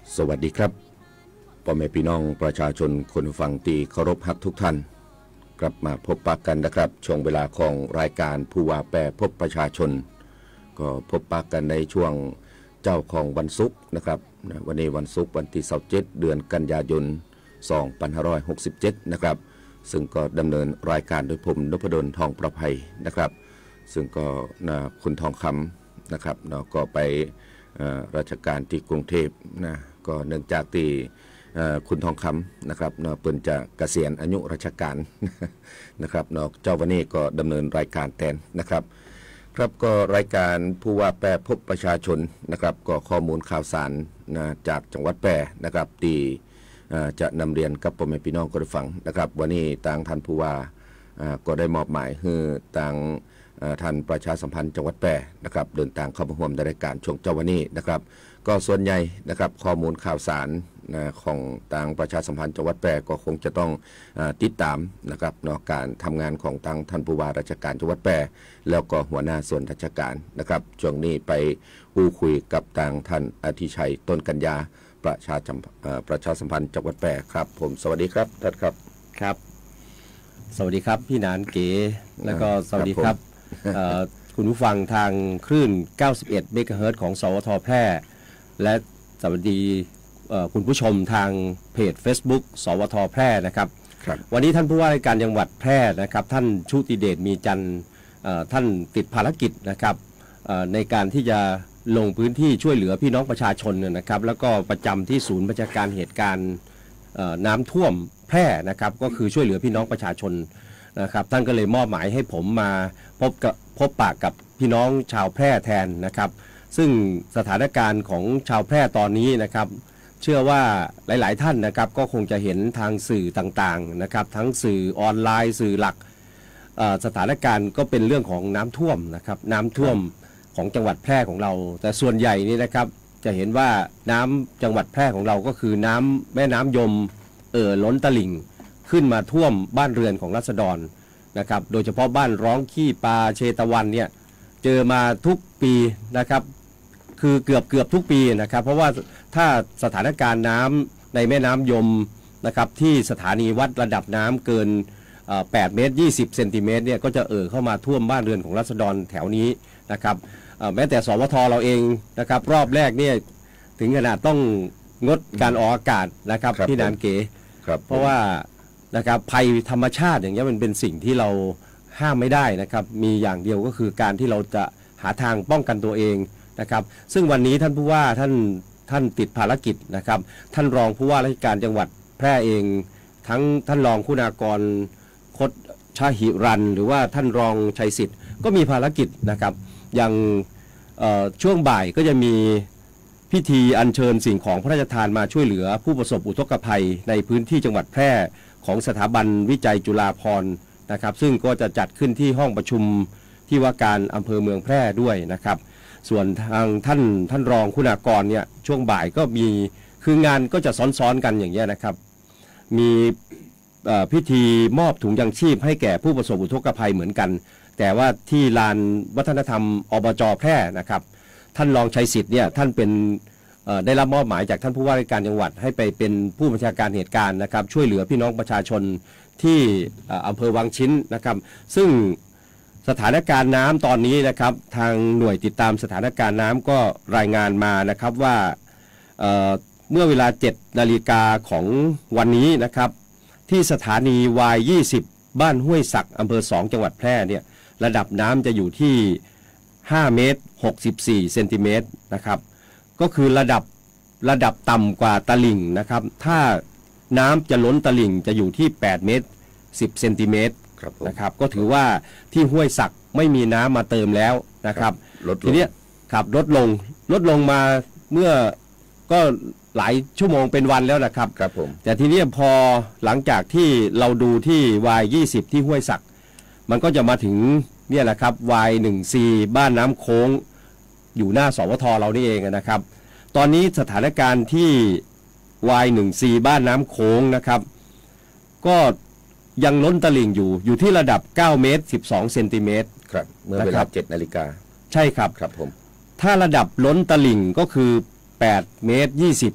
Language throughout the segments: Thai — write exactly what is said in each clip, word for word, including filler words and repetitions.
สวัสดีครับพ่อแม่พี่น้องประชาชนคนฟังตีเคารพฮักทุกท่านกลับมาพบปะกันนะครับช่วงเวลาของรายการผู้ว่าแปรพบประชาชนก็พบปะกันในช่วงเจ้าของวันศุกร์นะครับวันนี้วันศุกร์วันที่ยี่สิบเจ็ดเดือนกันยายนสองพันห้าร้อยหกสิบเจ็ดนะครับซึ่งก็ดำเนินรายการโดยผมนพดลทองประภัยนะครับซึ่งก็นะคุณทองคำนะครับเนาะก็ไปราชการที่กรุงเทพนะก็เนื่องจากที่คุณทองคำนะครับเนาะเปิ่นจะเกษียณอายุราชการนะครับเนาะเจ้าวันนี้ก็ดำเนินรายการแทนนะครับครับก็รายการผู้ว่าแปรพบประชาชนนะครับก็ข้อมูลข่าวสารนะจากจังหวัดแปรนะครับที่จะนำเรียนกับพ่อแม่พี่น้องก็ได้ฟังนะครับวันนี้ทางท่านผู้ว่าก็ได้มอบหมายให้ทางท่านประชาสัมพันธ์จังหวัดแปรนะครับเดินทางเข้ามาร่วมในรายการช่วงเจ้าวันนี้นะครับก็ส่วนใหญ่นะครับข้อมูลข่าวสารนะของทางประชาสัมพันธ์จังหวัดแปรก็คงจะต้องติดตามนะครับเนาะการทำงานของทางท่านผู้ว่าราชการจังหวัดแปรแล้วก็หัวหน้าส่วนราชการนะครับช่วงนี้ไปพูดคุยกับทางท่านอธิชัยต้นกัญญาประชาประชาสัมพันธ์จังหวัดแปรครับผมสวัสดีครับท่านครับครับสวัสดีครับพี่หนานเก๋แล้วก็สวัสดีครับคุณผู้ฟังทางคลื่นเก้าสิบเอ็ดเมกะเฮิรตซ์ของสวทแพร่และสวัสดีคุณผู้ชมทางเพจ Facebook สวทแพร่นะครับวันนี้ท่านผู้ว่าราชการจังหวัดแพร่นะครับท่านชุติเดชมีจันทร์ท่านติดภารกิจนะครับในการที่จะลงพื้นที่ช่วยเหลือพี่น้องประชาชนนะครับแล้วก็ประจำที่ศูนย์บัญชาการเหตุการณ์น้ำท่วมแพร่นะครับก็คือช่วยเหลือพี่น้องประชาชนนะครับท่านก็เลยมอบหมายให้ผมมาพบกับพบปากกับพี่น้องชาวแพร่แทนนะครับซึ่งสถานการณ์ของชาวแพร่ตอนนี้นะครับเชื่อว่าหลายๆท่านนะครับก็คงจะเห็นทางสื่อต่างๆนะครับทั้งสื่อออนไลน์สื่อหลักสถานการณ์ก็เป็นเรื่องของน้ำท่วมนะครับน้ำท่วมของจังหวัดแพร่ของเราแต่ส่วนใหญ่นี่นะครับจะเห็นว่าน้ำจังหวัดแพร่ของเราก็คือน้ำแม่น้ำยมเอ่อล้นตลิ่งขึ้นมาท่วมบ้านเรือนของราษฎรนะครับโดยเฉพาะบ้านร้องขี้ปลาเชตวันเนี่ยเจอมาทุกปีนะครับคือเกือบเกือบทุกปีนะครับเพราะว่าถ้าสถานการณ์น้ำในแม่น้ำยมนะครับที่สถานีวัดระดับน้ำเกินแปดเมตรยี่สิบเซนติเมตรเนี่ยก็จะเอ่อเข้ามาท่วมบ้านเรือนของราษฎรแถวนี้นะครับแม้แต่สวทเราเองนะครับรอบแรกเนี่ยถึงขนาดต้องงดการออกอากาศนะครับพี่นานเก๋เพราะว่านะครับภัยธรรมชาติอย่างนี้มันเป็นสิ่งที่เราห้ามไม่ได้นะครับมีอย่างเดียวก็คือการที่เราจะหาทางป้องกันตัวเองนะครับซึ่งวันนี้ท่านผู้ว่าท่านท่านติดภารกิจนะครับท่านรองผู้ว่าราชการจังหวัดแพร่เองทั้งท่านรองคุณากรคดชาหิรันหรือว่าท่านรองชัยสิทธิ์ก็มีภารกิจนะครับอย่างช่วงบ่ายก็จะมีพิธีอัญเชิญสิ่งของพระราชทานมาช่วยเหลือผู้ประสบอุทกภัยในพื้นที่จังหวัดแพร่ของสถาบันวิจัยจุฬาภรณ์นะครับซึ่งก็จะจัดขึ้นที่ห้องประชุมที่ว่าการอำเภอเมืองแพร่ด้วยนะครับส่วนทางท่านท่านรองคุณากรเนี่ยช่วงบ่ายก็มีคืองานก็จะซ้อนๆกันอย่างเงี้ยนะครับมีพิธีมอบถุงยังชีพให้แก่ผู้ประสบอุทกภัยเหมือนกันแต่ว่าที่ลานวัฒนธรรมอบจ.แพร่นะครับท่านรองชัยสิทธิ์เนี่ยท่านเป็นได้รับมอบหมายจากท่านผู้ว่าราชการจังหวัดให้ไปเป็นผู้บัญชาการเหตุการณ์นะครับช่วยเหลือพี่น้องประชาชนที่อำเภอวังชิ้นนะครับซึ่งสถานการณ์น้ำตอนนี้นะครับทางหน่วยติดตามสถานการณ์น้ำก็รายงานมานะครับว่าเ, เมื่อเวลาเจ็ดนาฬิกาของวันนี้นะครับที่สถานี วาย ยี่สิบ บ้านห้วยสักอำเภอสองจังหวัดแพร่เนี่ยระดับน้ำจะอยู่ที่ห้าเมตรหกสิบสี่เซนติเมตรนะครับก็คือระดับระดับต่ำกว่าตลิ่งนะครับถ้าน้ำจะล้นตลิ่งจะอยู่ที่แปดเมตรสิบเซนติเมตรนะครับก็ถือว่าที่ห้วยสักไม่มีน้ำมาเติมแล้วนะครับทีนี้ครับลดลงลดลงมาเมื่อก็หลายชั่วโมงเป็นวันแล้วนะครับครับผมแต่ทีนี้พอหลังจากที่เราดูที่ วาย ยี่สิบ ที่ห้วยสักมันก็จะมาถึงเนี่ยแหละครับ วาย หนึ่ง ซี บ้านน้ำโค้งอยู่หน้าสวทเรานี่เองนะครับตอนนี้สถานการณ์ที่ วาย หนึ่ง ซี บ้านน้ำโค้งนะครับก็ยังล้นตลิ่งอยู่อยู่ที่ระดับเก้าเมตรสิบสองเซนติเมตรครับเมื่อเวลาเจ็ดนาฬิกาใช่ครับครับผมถ้าระดับล้นตลิ่งก็คือแปดเมตรยี่สิบ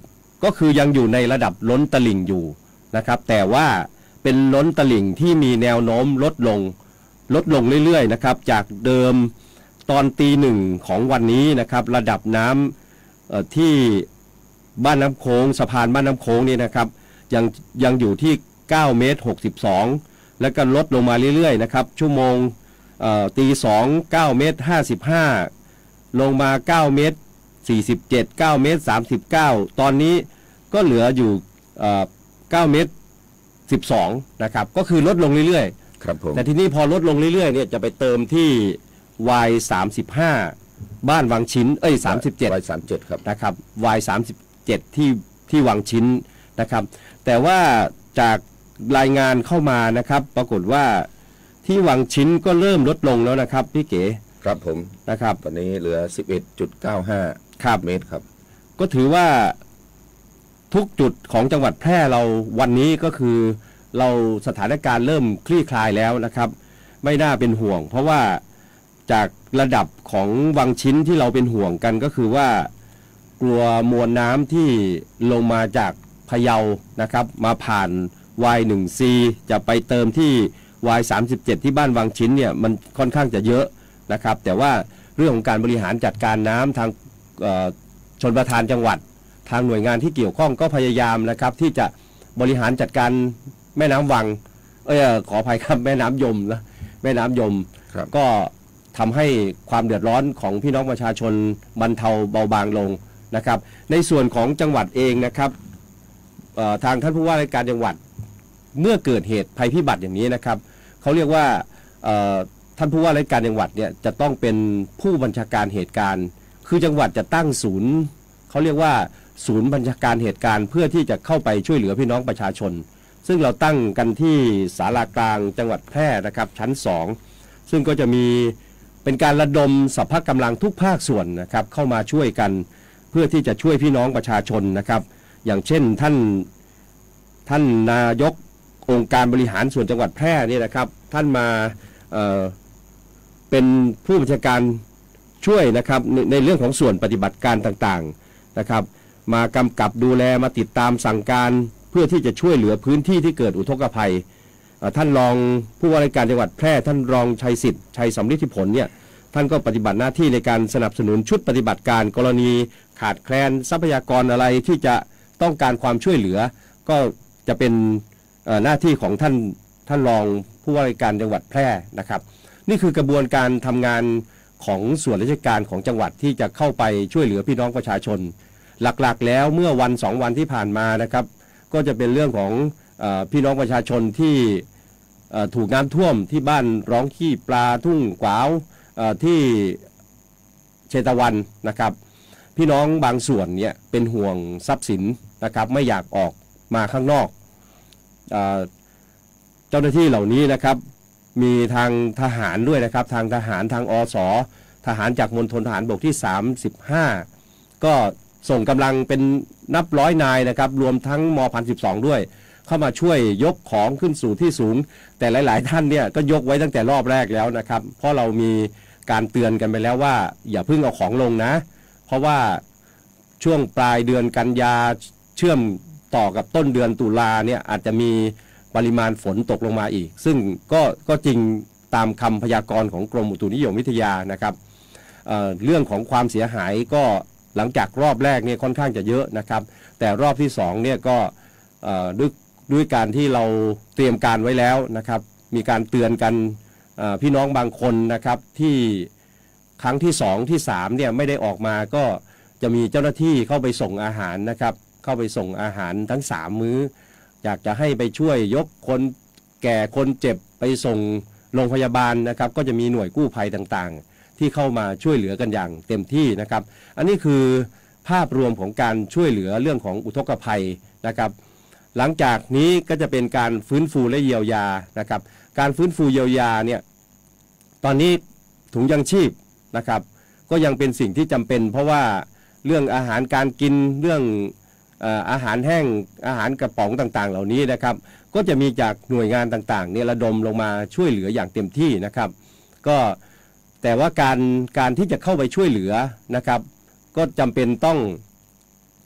ก็คือยังอยู่ในระดับล้นตลิ่งอยู่นะครับแต่ว่าเป็นล้นตลิ่งที่มีแนวโน้มลดลงลดลงเรื่อยๆนะครับจากเดิมตอนตีหนึ่งของวันนี้นะครับระดับน้ำที่บ้านน้ำโค้งสะพานบ้านน้ำโค้งนี่นะครับยังยังอยู่ที่เก้าเมตรหกสิบสองแล้วก็ลดลงมาเรื่อยๆนะครับชั่วโมงตีสองเก้าเมตรห้าสิบห้าลงมาเก้าเมตรสี่สิบเจ็ด เก้าเมตรสามสิบเก้าตอนนี้ก็เหลืออยู่เก้าเมตรสิบสองนะครับก็คือลดลงเรื่อยๆครับผมแต่ทีนี้พอลดลงเรื่อยๆเนี่ยจะไปเติมที่ วาย สามสิบห้า บ้านวังชิ้นเอ้ยสามสิบเจ็ดวาย สามสิบเจ็ดครับนะครับ วาย สามสิบเจ็ด ที่ที่วังชิ้นนะครับแต่ว่าจากรายงานเข้ามานะครับปรากฏว่าที่วังชิ้นก็เริ่มลดลงแล้วนะครับพี่เก๋ครับผมนะครับตอนนี้เหลือ สิบเอ็ดจุดเก้าห้า เมตรครับก็ถือว่าทุกจุดของจังหวัดแพร่เราวันนี้ก็คือเราสถานการณ์เริ่มคลี่คลายแล้วนะครับไม่น่าเป็นห่วงเพราะว่าจากระดับของวังชิ้นที่เราเป็นห่วงกันก็คือว่ากลัวมวลน้ำที่ลงมาจากพะเยานะครับมาผ่าน วาย หนึ่ง ซี จะไปเติมที่ วาย สามสิบเจ็ด ที่บ้านวังชิ้นเนี่ยมันค่อนข้างจะเยอะนะครับแต่ว่าเรื่องของการบริหารจัดการน้ำทางชลประทานจังหวัดทางหน่วยงานที่เกี่ยวข้องก็พยายามนะครับที่จะบริหารจัดการแม่น้ำวังเออขออภัยครับแม่น้ำยมนะแม่น้ำยมก็ทำให้ความเดือดร้อนของพี่น้องประชาชนบรรเทาเบาบางลงนะครับในส่วนของจังหวัดเองนะครับทางท่านผู้ว่าราชการจังหวัดเมื่อเกิดเหตุภัยพิบัติอย่างนี้นะครับเขาเรียกว่าท่านผู้ว่าราชการจังหวัดเนี่ยจะต้องเป็นผู้บัญชาการเหตุการณ์คือจังหวัดจะตั้งศูนย์เขาเรียกว่าศูนย์บัญชาการเหตุการณ์เพื่อที่จะเข้าไปช่วยเหลือพี่น้องประชาชนซึ่งเราตั้งกันที่ศาลากลางจังหวัดแพร่นะครับชั้นสองซึ่งก็จะมีเป็นการระดมสรรพกำลังทุกภาคส่วนนะครับเข้ามาช่วยกันเพื่อที่จะช่วยพี่น้องประชาชนนะครับอย่างเช่นท่านท่านนายกองค์การบริหารส่วนจังหวัดแพร่นี่นะครับท่านมาเอ่อเป็นผู้บัญชาการช่วยนะครับในในเรื่องของส่วนปฏิบัติการต่างๆนะครับมากำกับดูแลมาติดตามสั่งการเพื่อที่จะช่วยเหลือพื้นที่ที่เกิดอุทกภัยท่านรองผู้ว่าราชการจังหวัดแพร่ท่านรองชัยสิทธิ์ชัยสำฤทธิผลเนี่ยท่านก็ปฏิบัติหน้าที่ในการสนับสนุนชุดปฏิบัติการกรณีขาดแคลนทรัพยากรอะไรที่จะต้องการความช่วยเหลือก็จะเป็นหน้าที่ของท่านท่านรองผู้ว่าราชการจังหวัดแพร่นะครับนี่คือกระบวนการทำงานของส่วนราชการของจังหวัดที่จะเข้าไปช่วยเหลือพี่น้องประชาชนหลักๆแล้วเมื่อวันสองวันที่ผ่านมานะครับก็จะเป็นเรื่องของเอ่อพี่น้องประชาชนที่เอ่อถูกน้ำท่วมที่บ้านร้องขี้ปลาทุ่งกวาวเอ่อที่เชตวันนะครับพี่น้องบางส่วนเนี่ยเป็นห่วงทรัพย์สินนะครับไม่อยากออกมาข้างนอกเอ่อเจ้าหน้าที่เหล่านี้นะครับมีทางทหารด้วยนะครับทางทหารทางอสทหารจากมณฑลทหารบกที่สามสิบห้าก็ส่งกำลังเป็นนับร้อยนายนะครับรวมทั้งม พันสิบสอง ด้วยเข้ามาช่วยยกของขึ้นสู่ที่สูงแต่หลายๆท่านเนี่ยก็ยกไว้ตั้งแต่รอบแรกแล้วนะครับเพราะเรามีการเตือนกันไปแล้วว่าอย่าเพิ่งเอาของลงนะเพราะว่าช่วงปลายเดือนกันยาเชื่อมต่อกับต้นเดือนตุลาเนี่ยอาจจะมีปริมาณฝนตกลงมาอีกซึ่งก็ก็จริงตามคำพยากรณ์ของกรมอุตุนิยมวิทยานะครับเอ่อเรื่องของความเสียหายก็หลังจากรอบแรกเนี่ยค่อนข้างจะเยอะนะครับแต่รอบที่สองเนี่ยก็เอ่อด้วยด้วยการที่เราเตรียมการไว้แล้วนะครับมีการเตือนกันพี่น้องบางคนนะครับที่ครั้งที่สองที่สามเนี่ยไม่ได้ออกมาก็จะมีเจ้าหน้าที่เข้าไปส่งอาหารนะครับเข้าไปส่งอาหารทั้งสามมื้ออยากจะให้ไปช่วยยกคนแก่คนเจ็บไปส่งโรงพยาบาลนะครับก็จะมีหน่วยกู้ภัยต่างๆที่เข้ามาช่วยเหลือกันอย่างเต็มที่นะครับอันนี้คือภาพรวมของการช่วยเหลือเรื่องของอุทกภัยนะครับหลังจากนี้ก็จะเป็นการฟื้นฟูและเยียวยานะครับการฟื้นฟูเยียวยาเนี่ยตอนนี้ถุงยังชีพนะครับก็ยังเป็นสิ่งที่จำเป็นเพราะว่าเรื่องอาหารการกินเรื่องเอ่ออาหารแห้งอาหารกระป๋องต่างๆเหล่านี้นะครับก็จะมีจากหน่วยงานต่างๆเนี่ยระดมลงมาช่วยเหลืออย่างเต็มที่นะครับก็แต่ว่าการการที่จะเข้าไปช่วยเหลือนะครับก็จำเป็นต้อง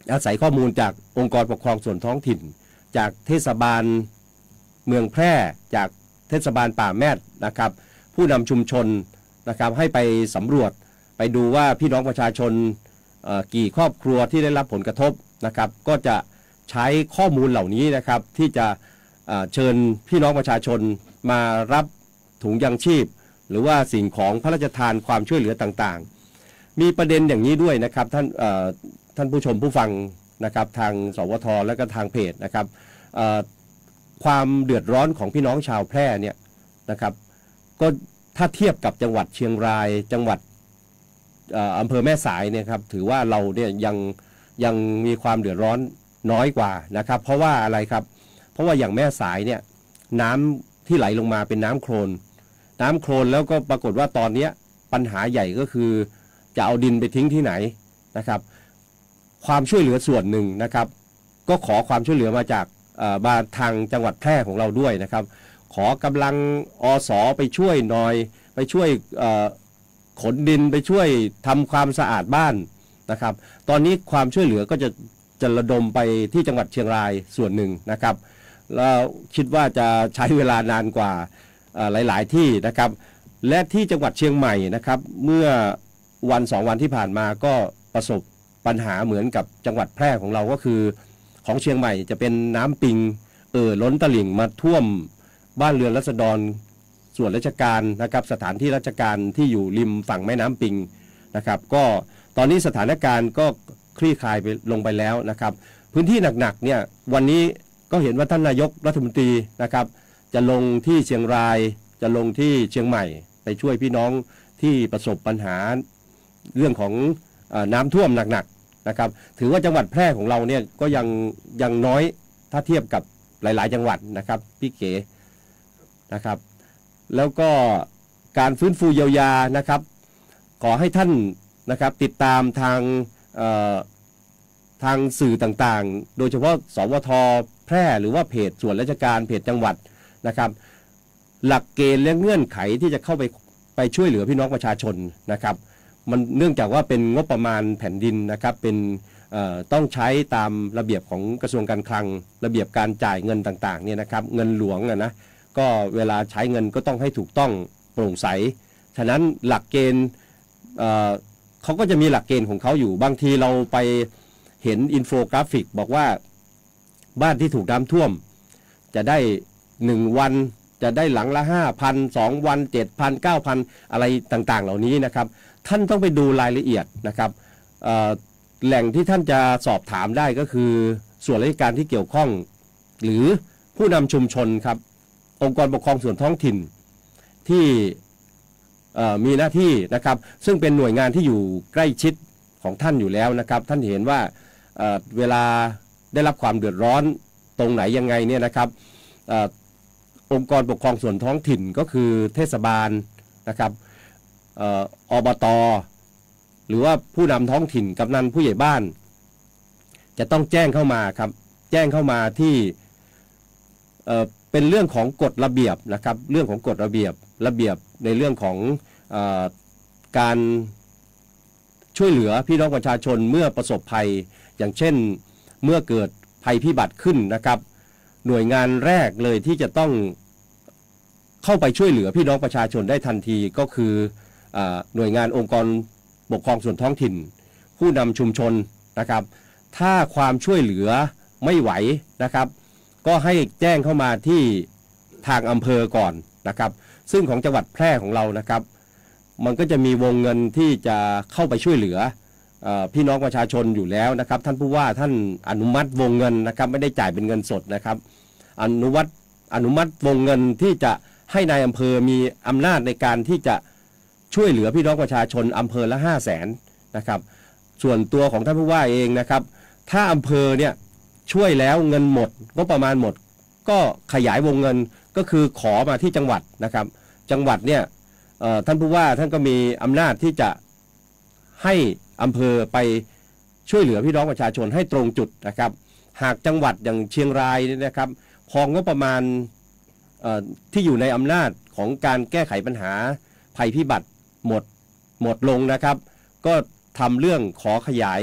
อาศัยข้อมูลจากองค์กรปกครองส่วนท้องถิ่นจากเทศบาลเมืองแพร่จากเทศบาลป่าแมดนะครับผู้นำชุมชนนะครับให้ไปสำรวจไปดูว่าพี่น้องประชาชนกี่ครอบครัวที่ได้รับผลกระทบนะครับก็จะใช้ข้อมูลเหล่านี้นะครับที่จะเชิญพี่น้องประชาชนมารับถุงยังชีพหรือว่าสิ่งของพระราชทานความช่วยเหลือต่างๆมีประเด็นอย่างนี้ด้วยนะครับท่านท่านผู้ชมผู้ฟังนะครับทางสวทและก็ทางเพจนะครับความเดือดร้อนของพี่น้องชาวแพร่เนี่ยนะครับก็ถ้าเทียบกับจังหวัดเชียงรายจังหวัดอำเภอแม่สายเนี่ยครับถือว่าเราเนี่ยยังยังมีความเดือดร้อนน้อยกว่านะครับเพราะว่าอะไรครับเพราะว่าอย่างแม่สายเนี่ยน้ำที่ไหลลงมาเป็นน้ำโคลนน้ำโคลนแล้วก็ปรากฏว่าตอนนี้ปัญหาใหญ่ก็คือจะเอาดินไปทิ้งที่ไหนนะครับความช่วยเหลือส่วนหนึ่งนะครับก็ขอความช่วยเหลือมาจากมาทางจังหวัดแพร่ของเราด้วยนะครับขอกำลังอสไปช่วยหน่อยไปช่วยขนดินไปช่วยทำความสะอาดบ้านนะครับตอนนี้ความช่วยเหลือก็จะจะระดมไปที่จังหวัดเชียงรายส่วนหนึ่งนะครับแล้วคิดว่าจะใช้เวลานานกว่าหลายๆที่นะครับและที่จังหวัดเชียงใหม่นะครับเมื่อวันสองวันที่ผ่านมาก็ประสบปัญหาเหมือนกับจังหวัดแพร่ของเราก็คือของเชียงใหม่จะเป็นน้ำปิงเอ่อล้นตลิ่งมาท่วมบ้านเรือนราษฎรส่วนราชการนะครับสถานที่ราชการที่อยู่ริมฝั่งแม่น้ำปิงนะครับก็ตอนนี้สถานการณ์ก็คลี่คลายไปลงไปแล้วนะครับพื้นที่หนักๆเนี่ยวันนี้ก็เห็นว่าท่านนายกรัฐมนตรีนะครับจะลงที่เชียงรายจะลงที่เชียงใหม่ไปช่วยพี่น้องที่ประสบปัญหาเรื่องของน้ำท่วมหนักๆนะครับถือว่าจังหวัดแพร่ของเราเนี่ยก็ยังยังน้อยถ้าเทียบกับหลายๆจังหวัดนะครับพี่เก๋นะครับแล้วก็การฟื้นฟูเยียวยานะครับขอให้ท่านนะครับติดตามทางทางสื่อต่างๆโดยเฉพาะสวทแพร่หรือว่าเพจส่วนราชการเพจจังหวัดนะครับหลักเกณฑ์และเงื่อนไขที่จะเข้าไปไปช่วยเหลือพี่น้องประชาชนนะครับมันเนื่องจากว่าเป็นงบประมาณแผ่นดินนะครับเป็นต้องใช้ตามระเบียบของกระทรวงการคลังระเบียบการจ่ายเงินต่างๆเนี่ยนะครับเงินหลวงนะก็เวลาใช้เงินก็ต้องให้ถูกต้องโปร่งใสฉะนั้นหลักเกณฑ์เขาก็จะมีหลักเกณฑ์ของเขาอยู่บางทีเราไปเห็นอินโฟกราฟิกบอกว่าบ้านที่ถูกน้ำท่วมจะได้หนึ่งวันจะได้หลังละ ห้าพัน สองวัน เจ็ดพัน เก้าพัน อะไรต่างๆเหล่านี้นะครับท่านต้องไปดูรายละเอียดนะครับแหล่งที่ท่านจะสอบถามได้ก็คือส่วนราชการที่เกี่ยวข้องหรือผู้นำชุมชนครับองค์กรปกครองส่วนท้องถิ่นที่มีหน้าที่นะครับซึ่งเป็นหน่วยงานที่อยู่ใกล้ชิดของท่านอยู่แล้วนะครับท่านเห็นว่าเ, เวลาได้รับความเดือดร้อนตรงไหนยังไงเนี่ยนะครับอ, องค์กรปกครองส่วนท้องถิ่นก็คือเทศบาลนะครับอบต.หรือว่าผู้นำท้องถิ่นกำนันผู้ใหญ่บ้านจะต้องแจ้งเข้ามาครับแจ้งเข้ามาที่เ, เป็นเรื่องของกฎระเบียบนะครับเรื่องของกฎระเบียบระเบียบในเรื่องของเอการช่วยเหลือพี่น้องประชาชนเมื่อประสบภัยอย่างเช่นเมื่อเกิดภัยพิบัติขึ้นนะครับหน่วยงานแรกเลยที่จะต้องเข้าไปช่วยเหลือพี่น้องประชาชนได้ทันทีก็คือหน่วยงานองค์กรปกครองส่วนท้องถิ่นผู้นำชุมชนนะครับถ้าความช่วยเหลือไม่ไหวนะครับก็ให้แจ้งเข้ามาที่ทางอำเภอก่อนนะครับซึ่งของจังหวัดแพร่ของเรานะครับมันก็จะมีวงเงินที่จะเข้าไปช่วยเหลือพี่น้องประชาชนอยู่แล้วนะครับท่านผู้ว่าท่านอนุมัติวงเงินนะครับไม่ได้จ่ายเป็นเงินสดนะครับอนุมัติอนุมัติวงเงินที่จะให้นายอำเภอมีอำนาจในการที่จะช่วยเหลือพี่น้องประชาชนอำเภอละห้าแสนนะครับส่วนตัวของท่านผู้ว่าเองนะครับถ้าอำเภอเนี่ยช่วยแล้วเงินหมดก็ประมาณหมดก็ขยายวงเงินก็คือขอมาที่จังหวัดนะครับจังหวัดเนี่ยท่านผู้ว่าท่านก็มีอำนาจที่จะให้อำเภอไปช่วยเหลือพี่น้องประชาชนให้ตรงจุดนะครับหากจังหวัดอย่างเชียงรายนี่นะครับพองบประมาณที่อยู่ในอำนาจของการแก้ไขปัญหาภัยพิบัติหมดหมดลงนะครับก็ทำเรื่องขอขยายว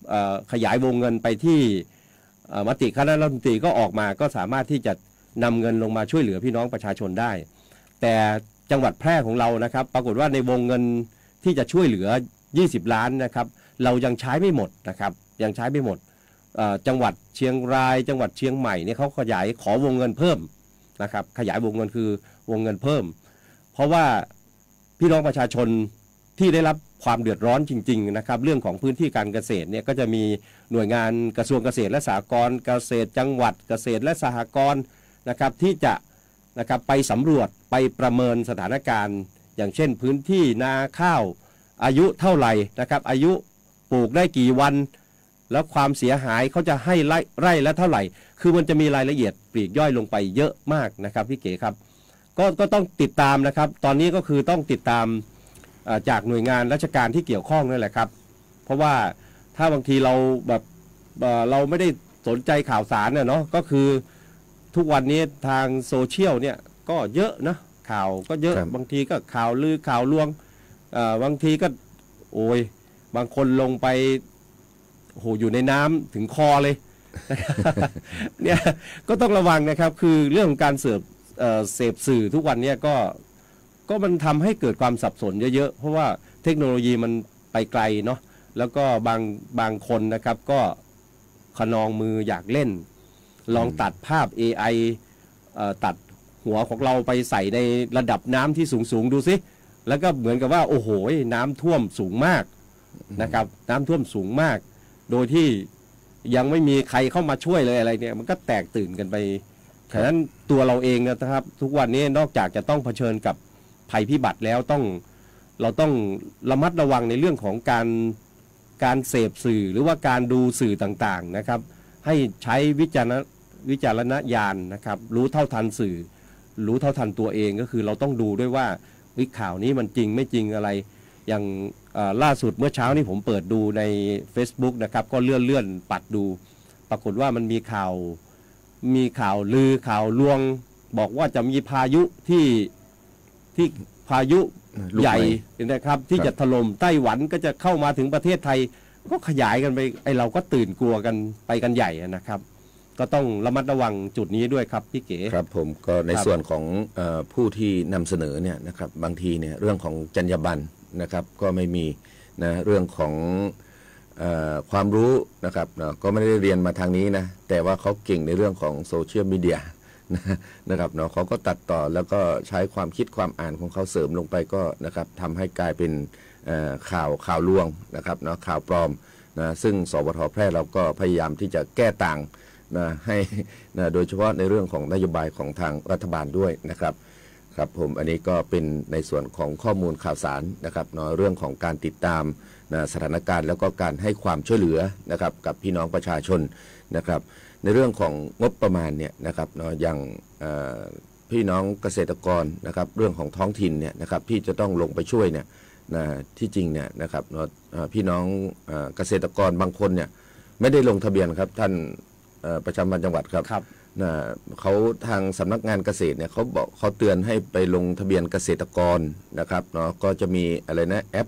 ขยายวงเงินไปที่มติคณะรัฐมนตรีก็ออกมาก็สามารถที่จะนำเงินลงมาช่วยเหลือพี่น้องประชาชนได้แต่จังหวัดแพร่ของเรานะครับปรากฏว่าในวงเงินที่จะช่วยเหลือยี่สิบล้านนะครับเรายังใช้ไม่หมดนะครับยังใช้ไม่หมดจังหวัดเชียงรายจังหวัดเชียงใหม่เนี่ยเขาขยายขอวงเงินเพิ่มนะครับขยายวงเงินคือวงเงินเพิ่มเพราะว่าพี่น้องประชาชนที่ได้รับความเดือดร้อนจริงๆนะครับเรื่องของพื้นที่การเกษตรเนี่ยก็จะมีหน่วยงานกระทรวงเกษตรและสหกรณ์เกษตรจังหวัดเกษตรและสหกรณ์นะครับที่จะนะครับไปสำรวจไปประเมินสถานการณ์อย่างเช่นพื้นที่นาข้าวอายุเท่าไหร่นะครับอายุปลูกได้กี่วันแล้วความเสียหายเขาจะให้ไร่ไร่ละเท่าไหร่คือมันจะมีรายละเอียดปลีกย่อยลงไปเยอะมากนะครับพี่เก๋ครับก็ก็ต้องติดตามนะครับตอนนี้ก็คือต้องติดตามจากหน่วยงานราชการที่เกี่ยวข้องนั่นแหละครับเพราะว่าถ้าบางทีเราแบบเราไม่ได้สนใจข่าวสารเนี่ยเนาะก็คือทุกวันนี้ทางโซเชียลเนี่ยก็เยอะนะข่าวก็เยอะบางทีก็ข่าวลือข่าวลวงบางทีก็โอ้ยบางคนลงไปโหอยู่ในน้ำถึงคอเลย เนี่ยก็ต้องระวังนะครับคือเรื่องของการเสพเสพสื่อทุกวันนี้ก็ก็มันทำให้เกิดความสับสนเยอะๆเพราะว่าเทคโนโลยีมันไปไกลเนาะแล้วก็บางบางคนนะครับก็ขนองมืออยากเล่นลองตัดภาพ เอ ไอ ตัดหัวของเราไปใส่ในระดับน้ำที่สูงๆดูสิแล้วก็เหมือนกับว่าโอ้โหน้ำท่วมสูงมากนะครับน้ำท่วมสูงมากโดยที่ยังไม่มีใครเข้ามาช่วยเลยอะไรเนี่ยมันก็แตกตื่นกันไปฉะนั้นตัวเราเองนะครับทุกวันนี้นอกจากจะต้องเผชิญกับภัยพิบัติแล้วต้องเราต้องระมัดระวังในเรื่องของการการเสพสื่อหรือว่าการดูสื่อต่างๆนะครับให้ใช้วิจารณวิจารณญาณนะครับรู้เท่าทันสื่อรู้เท่าทันตัวเองก็คือเราต้องดูด้วยว่าวิข่าวนี้มันจริงไม่จริงอะไรอย่างล่าสุดเมื่อเช้านี้ผมเปิดดูใน Facebook นะครับก็เลื่อนเลื่อนปัดดูปรากฏว่ามันมีข่าวมีข่าวลือข่าวลวงบอกว่าจะมีพายุที่ที่พายุใหญ่นะครับที่จะถล่มไต้หวันก็จะเข้ามาถึงประเทศไทยก็ขยายกันไปไอเราก็ตื่นกลัวกันไปกันใหญ่นะครับก็ต้องระมัดระวังจุดนี้ด้วยครับพี่เก๋ครับผมก็ในส่วนของเอ่อผู้ที่นำเสนอเนี่ยนะครับบางทีเนี่ยเรื่องของจรรยาบรรณนะครับก็ไม่มีนะเรื่องของเอ่อความรู้นะครับนะก็ไม่ได้เรียนมาทางนี้นะแต่ว่าเขาเก่งในเรื่องของโซเชียลมีเดียนะครับเนาะเขาก็ตัดต่อแล้วก็ใช้ความคิดความอ่านของเขาเสริมลงไปก็นะครับทำให้กลายเป็นข่าวข่าวลวงนะครับเนาะข่าวปลอมนะซึ่งสวทแพร่เราก็พยายามที่จะแก้ต่างนะให้นะโดยเฉพาะในเรื่องของนโยบายของทางรัฐบาลด้วยนะครับครับผมอันนี้ก็เป็นในส่วนของข้อมูลข่าวสารนะครับเนาะเรื่องของการติดตามนะสถานการณ์แล้วก็การให้ความช่วยเหลือนะครับกับพี่น้องประชาชนนะครับในเรื่องของงบประมาณเนี่ยนะครับเนาะอย่างพี่น้องเกษตรกรนะครับเรื่องของท้องถิ่นเนี่ยนะครับที่จะต้องลงไปช่วยเนี่ยนะที่จริงเนี่ยนะครับเนาะพี่น้องเกษตรกรบางคนเนี่ยไม่ได้ลงทะเบียนครับท่านประจำจังหวัดครับนะเขาทางสำนักงานเกษตรเนี่ยเขาบอกเขาเตือนให้ไปลงทะเบียนเกษตรกรนะครับเนาะก็จะมีอะไรนะแอป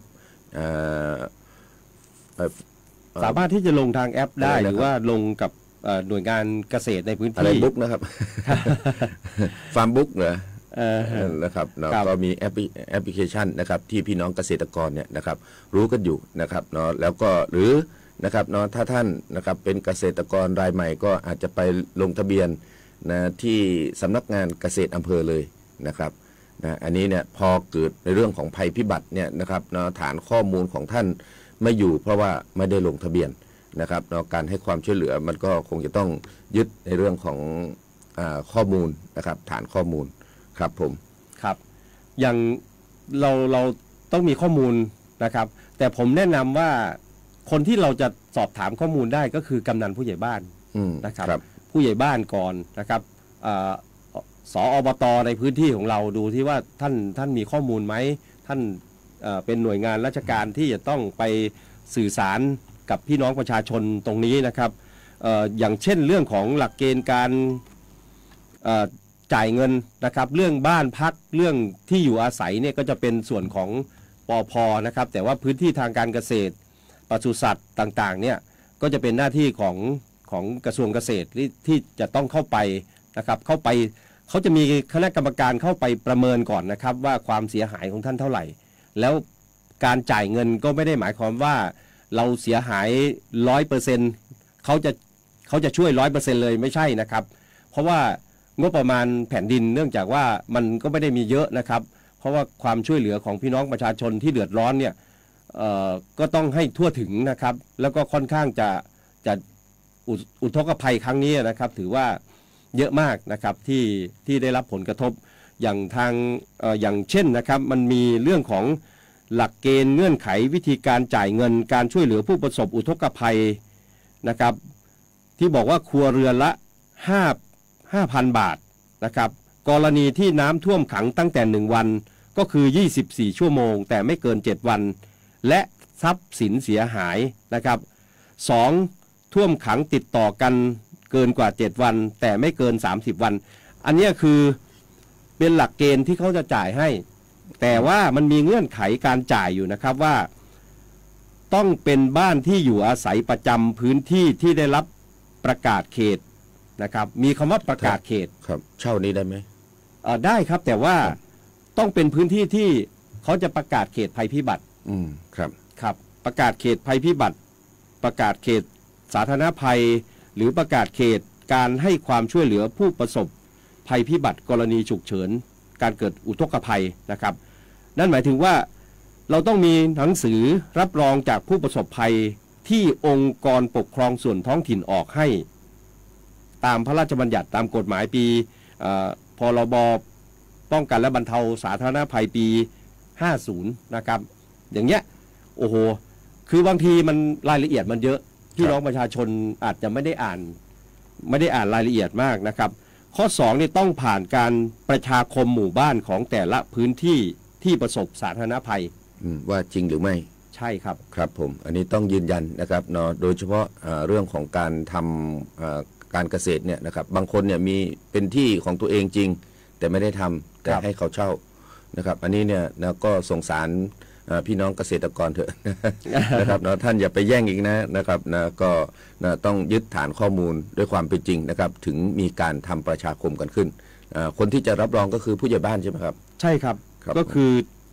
สามารถที่จะลงทางแอปได้หรือว่าลงกับหน่วยงานเกษตรในพื้นที่อะไรบุ๊กนะครับฟาร์มบุ๊กเหรอนะครับเนาะก็มีแอปแอปพลิเคชันนะครับที่พี่น้องเกษตรกรเนี่ยนะครับรู้กันอยู่นะครับเนาะแล้วก็หรือนะครับเนาะถ้าท่านนะครับเป็นเกษตรกรรายใหม่ก็อาจจะไปลงทะเบียนนะที่สำนักงานเกษตรอำเภอเลยนะครับนะอันนี้เนี่ยพอเกิดในเรื่องของภัยพิบัติเนี่ยนะครับเนาะฐานข้อมูลของท่านไม่อยู่เพราะว่าไม่ได้ลงทะเบียนนะครับเนาะการให้ความช่วยเหลือมันก็คงจะต้องยึดในเรื่องของอ่าข้อมูลนะครับฐานข้อมูลครับผมครับอย่างเราเราต้องมีข้อมูลนะครับแต่ผมแนะนำว่าคนที่เราจะสอบถามข้อมูลได้ก็คือกำนันผู้ใหญ่บ้านนะครับผู้ใหญ่บ้านก่อนนะครับสอบต.ในพื้นที่ของเราดูที่ว่าท่านท่านมีข้อมูลไหมท่านเป็นหน่วยงานราชการที่จะต้องไปสื่อสารกับพี่น้องประชาชนตรงนี้นะครับ เอ่อ อย่างเช่นเรื่องของหลักเกณฑ์การจ่ายเงินนะครับเรื่องบ้านพักเรื่องที่อยู่อาศัยเนี่ยก็จะเป็นส่วนของปภ.นะครับแต่ว่าพื้นที่ทางการเกษตรปศุสัตว์ต่างๆเนี่ยก็จะเป็นหน้าที่ของของกระทรวงเกษตรที่ที่จะต้องเข้าไปนะครับเข้าไปเขาจะมีคณะกรรมการเข้าไปประเมินก่อนนะครับว่าความเสียหายของท่านเท่าไหร่แล้วการจ่ายเงินก็ไม่ได้หมายความว่าเราเสียหายร้อยเปอร์เซ็นต์เขาจะเขาจะช่วยร้อยเปอร์เซ็นต์เลยไม่ใช่นะครับเพราะว่างบประมาณแผ่นดินเนื่องจากว่ามันก็ไม่ได้มีเยอะนะครับเพราะว่าความช่วยเหลือของพี่น้องประชาชนที่เดือดร้อนเนี่ยก็ต้องให้ทั่วถึงนะครับแล้วก็ค่อนข้างจะจะอุทกภัยครั้งนี้นะครับถือว่าเยอะมากนะครับที่ที่ได้รับผลกระทบอย่างทางอย่างเช่นนะครับมันมีเรื่องของหลักเกณฑ์เงื่อนไขวิธีการจ่ายเงินการช่วยเหลือผู้ประสบอุทกภัยนะครับที่บอกว่าครัวเรือนละห้าพัน บาทนะครับกรณีที่น้ำท่วมขังตั้งแต่หนึ่งวันก็คือยี่สิบสี่ชั่วโมงแต่ไม่เกินเจ็ดวันและทรัพย์สินเสียหายนะครับสองท่วมขังติดต่อกันเกินกว่าเจ็ดวันแต่ไม่เกินสามสิบวันอันนี้คือเป็นหลักเกณฑ์ที่เขาจะจ่ายให้แต่ว่ามันมีเงื่อนไขการจ่ายอยู่นะครับว่าต้องเป็นบ้านที่อยู่อาศัยประจำพื้นที่ที่ได้รับประกาศเขตนะครับมีคำว่าประกาศเขตครับเช่านี้ได้ไหมอ่าได้ครับแต่ว่าต้องเป็นพื้นที่ที่เขาจะประกาศเขตภัยพิบัติอืมครับครับประกาศเขตภัยพิบัติประกาศเขตสาธารณภัยหรือประกาศเขตการให้ความช่วยเหลือผู้ประสบภัยพิบัติกรณีฉุกเฉินการเกิดอุทกภัยนะครับนั่นหมายถึงว่าเราต้องมีหนังสือรับรองจากผู้ประสบภัยที่องค์กรปกครองส่วนท้องถิ่นออกให้ตามพระราชบัญญัติตามกฎหมายปีพรบป้องกันและบรรเทาสาธารณภัยปีห้าสิบนะครับอย่างเงี้ยโอ้โหคือบางทีมันรายละเอียดมันเยอะพี่น้องประชาชนอาจจะไม่ได้อ่านไม่ได้อ่านรายละเอียดมากนะครับข้อสองนี่ต้องผ่านการประชาคมหมู่บ้านของแต่ละพื้นที่ที่ประสบสาธารณภัยว่าจริงหรือไม่ใช่ครับครับผมอันนี้ต้องยืนยันนะครับเนาะโดยเฉพาะเรื่องของการทำการเกษตรเนี่ยนะครับบางคนเนี่ยมีเป็นที่ของตัวเองจริงแต่ไม่ได้ทำแต่ให้เขาเช่านะครับอันนี้เนี่ยนะก็สงสารพี่น้องเกษตรกรเถอะนะครับเนาะท่านอย่าไปแย่งอีกนะนะครับนะก็นะต้องยึดฐานข้อมูลด้วยความเป็นจริงนะครับถึงมีการทำประชาคมกันขึ้นคนที่จะรับรองก็คือผู้ใหญ่บ้านใช่ไหมครับใช่ครับก็คือ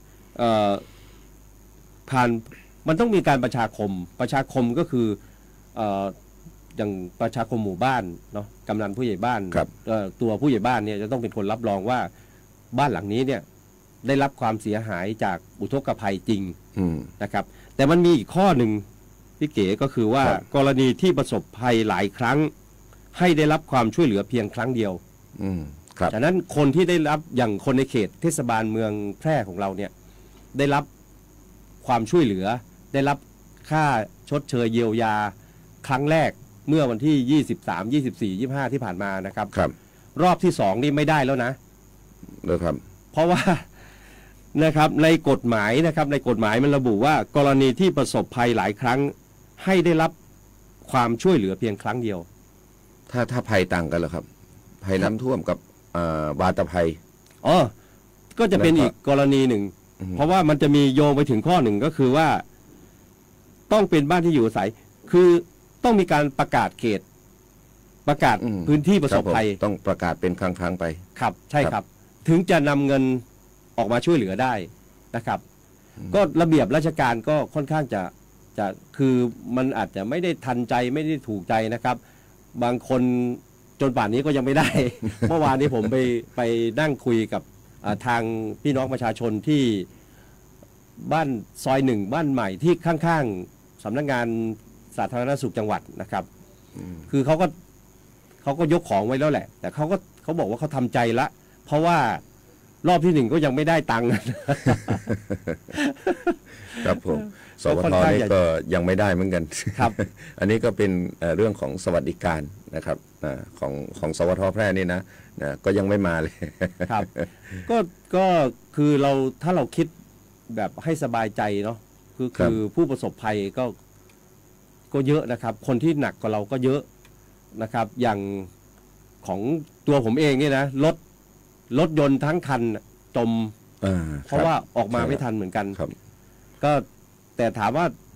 ผ่านมันต้องมีการประชาคมประชาคมก็คืออย่างประชาคมหมู่บ้านเนาะกำนันผู้ใหญ่บ้านตัวผู้ใหญ่บ้านเนี่ยจะต้องเป็นคนรับรองว่าบ้านหลังนี้เนี่ยได้รับความเสียหายจากอุทกภัยจริงนะครับแต่มันมีอีกข้อหนึ่งพี่เก๋ก็คือว่ากรณีที่ประสบภัยหลายครั้งให้ได้รับความช่วยเหลือเพียงครั้งเดียวดังนั้นคนที่ได้รับอย่างคนในเขตเทศบาลเมืองแพร่ของเราเนี่ยได้รับความช่วยเหลือได้รับค่าชดเชยเยียวยาครั้งแรกเมื่อวันที่ยี่สิบสาม ยี่สิบสี่ ยี่สิบห้าที่ผ่านมานะครับครับรอบที่สองนี่ไม่ได้แล้วนะเลยครับเพราะว่านะครับในกฎหมายนะครับในกฎหมายมันระบุว่ากรณีที่ประสบภัยหลายครั้งให้ได้รับความช่วยเหลือเพียงครั้งเดียวถ้าถ้าภัยต่างกันเหรอครับภัยน้ำท่วมกับวาตภัยอ๋อก็จะเป็นอีกกรณีหนึ่งเพราะว่ามันจะมีโยงไปถึงข้อหนึ่งก็คือว่าต้องเป็นบ้านที่อยู่อาศัยคือต้องมีการประกาศเขตประกาศพื้นที่ประสบภัยต้องประกาศเป็นครั้งๆไปครับใช่ครับถึงจะนำเงินออกมาช่วยเหลือได้นะครับก็ระเบียบราชการก็ค่อนข้างจะจะคือมันอาจจะไม่ได้ทันใจไม่ได้ถูกใจนะครับบางคนจนป่านนี้ก็ยังไม่ได้ เมื่อวานนี้ผมไปไปนั่งคุยกับทางพี่น้องประชาชนที่บ้านซอยหนึ่งบ้านใหม่ที่ข้างๆสำนักงานสาธารณสุขจังหวัดนะครับคือเขาก็เขาก็ยกของไว้แล้วแหละแต่เขาก็เขาบอกว่าเขาทำใจละเพราะว่ารอบที่หนึ่งก็ยังไม่ได้ตังค์ครับผมสวทนี่ก็ยังไม่ได้เหมือนกันครับอันนี้ก็เป็นเรื่องของสวัสดิการนะครับของของสวทแพร่นี่นะนะก็ยังไม่มาเลยครับก็ก็คือเราถ้าเราคิดแบบให้สบายใจเนาะคือคือผู้ประสบภัยก็ก็เยอะนะครับคนที่หนักกว่าเราก็เยอะนะครับอย่างของตัวผมเองเนี่ยนะรถรถยนต์ทั้งคันจมเพราะว่าออกมาไม่ทันเหมือนกันก็แต่ถามว่า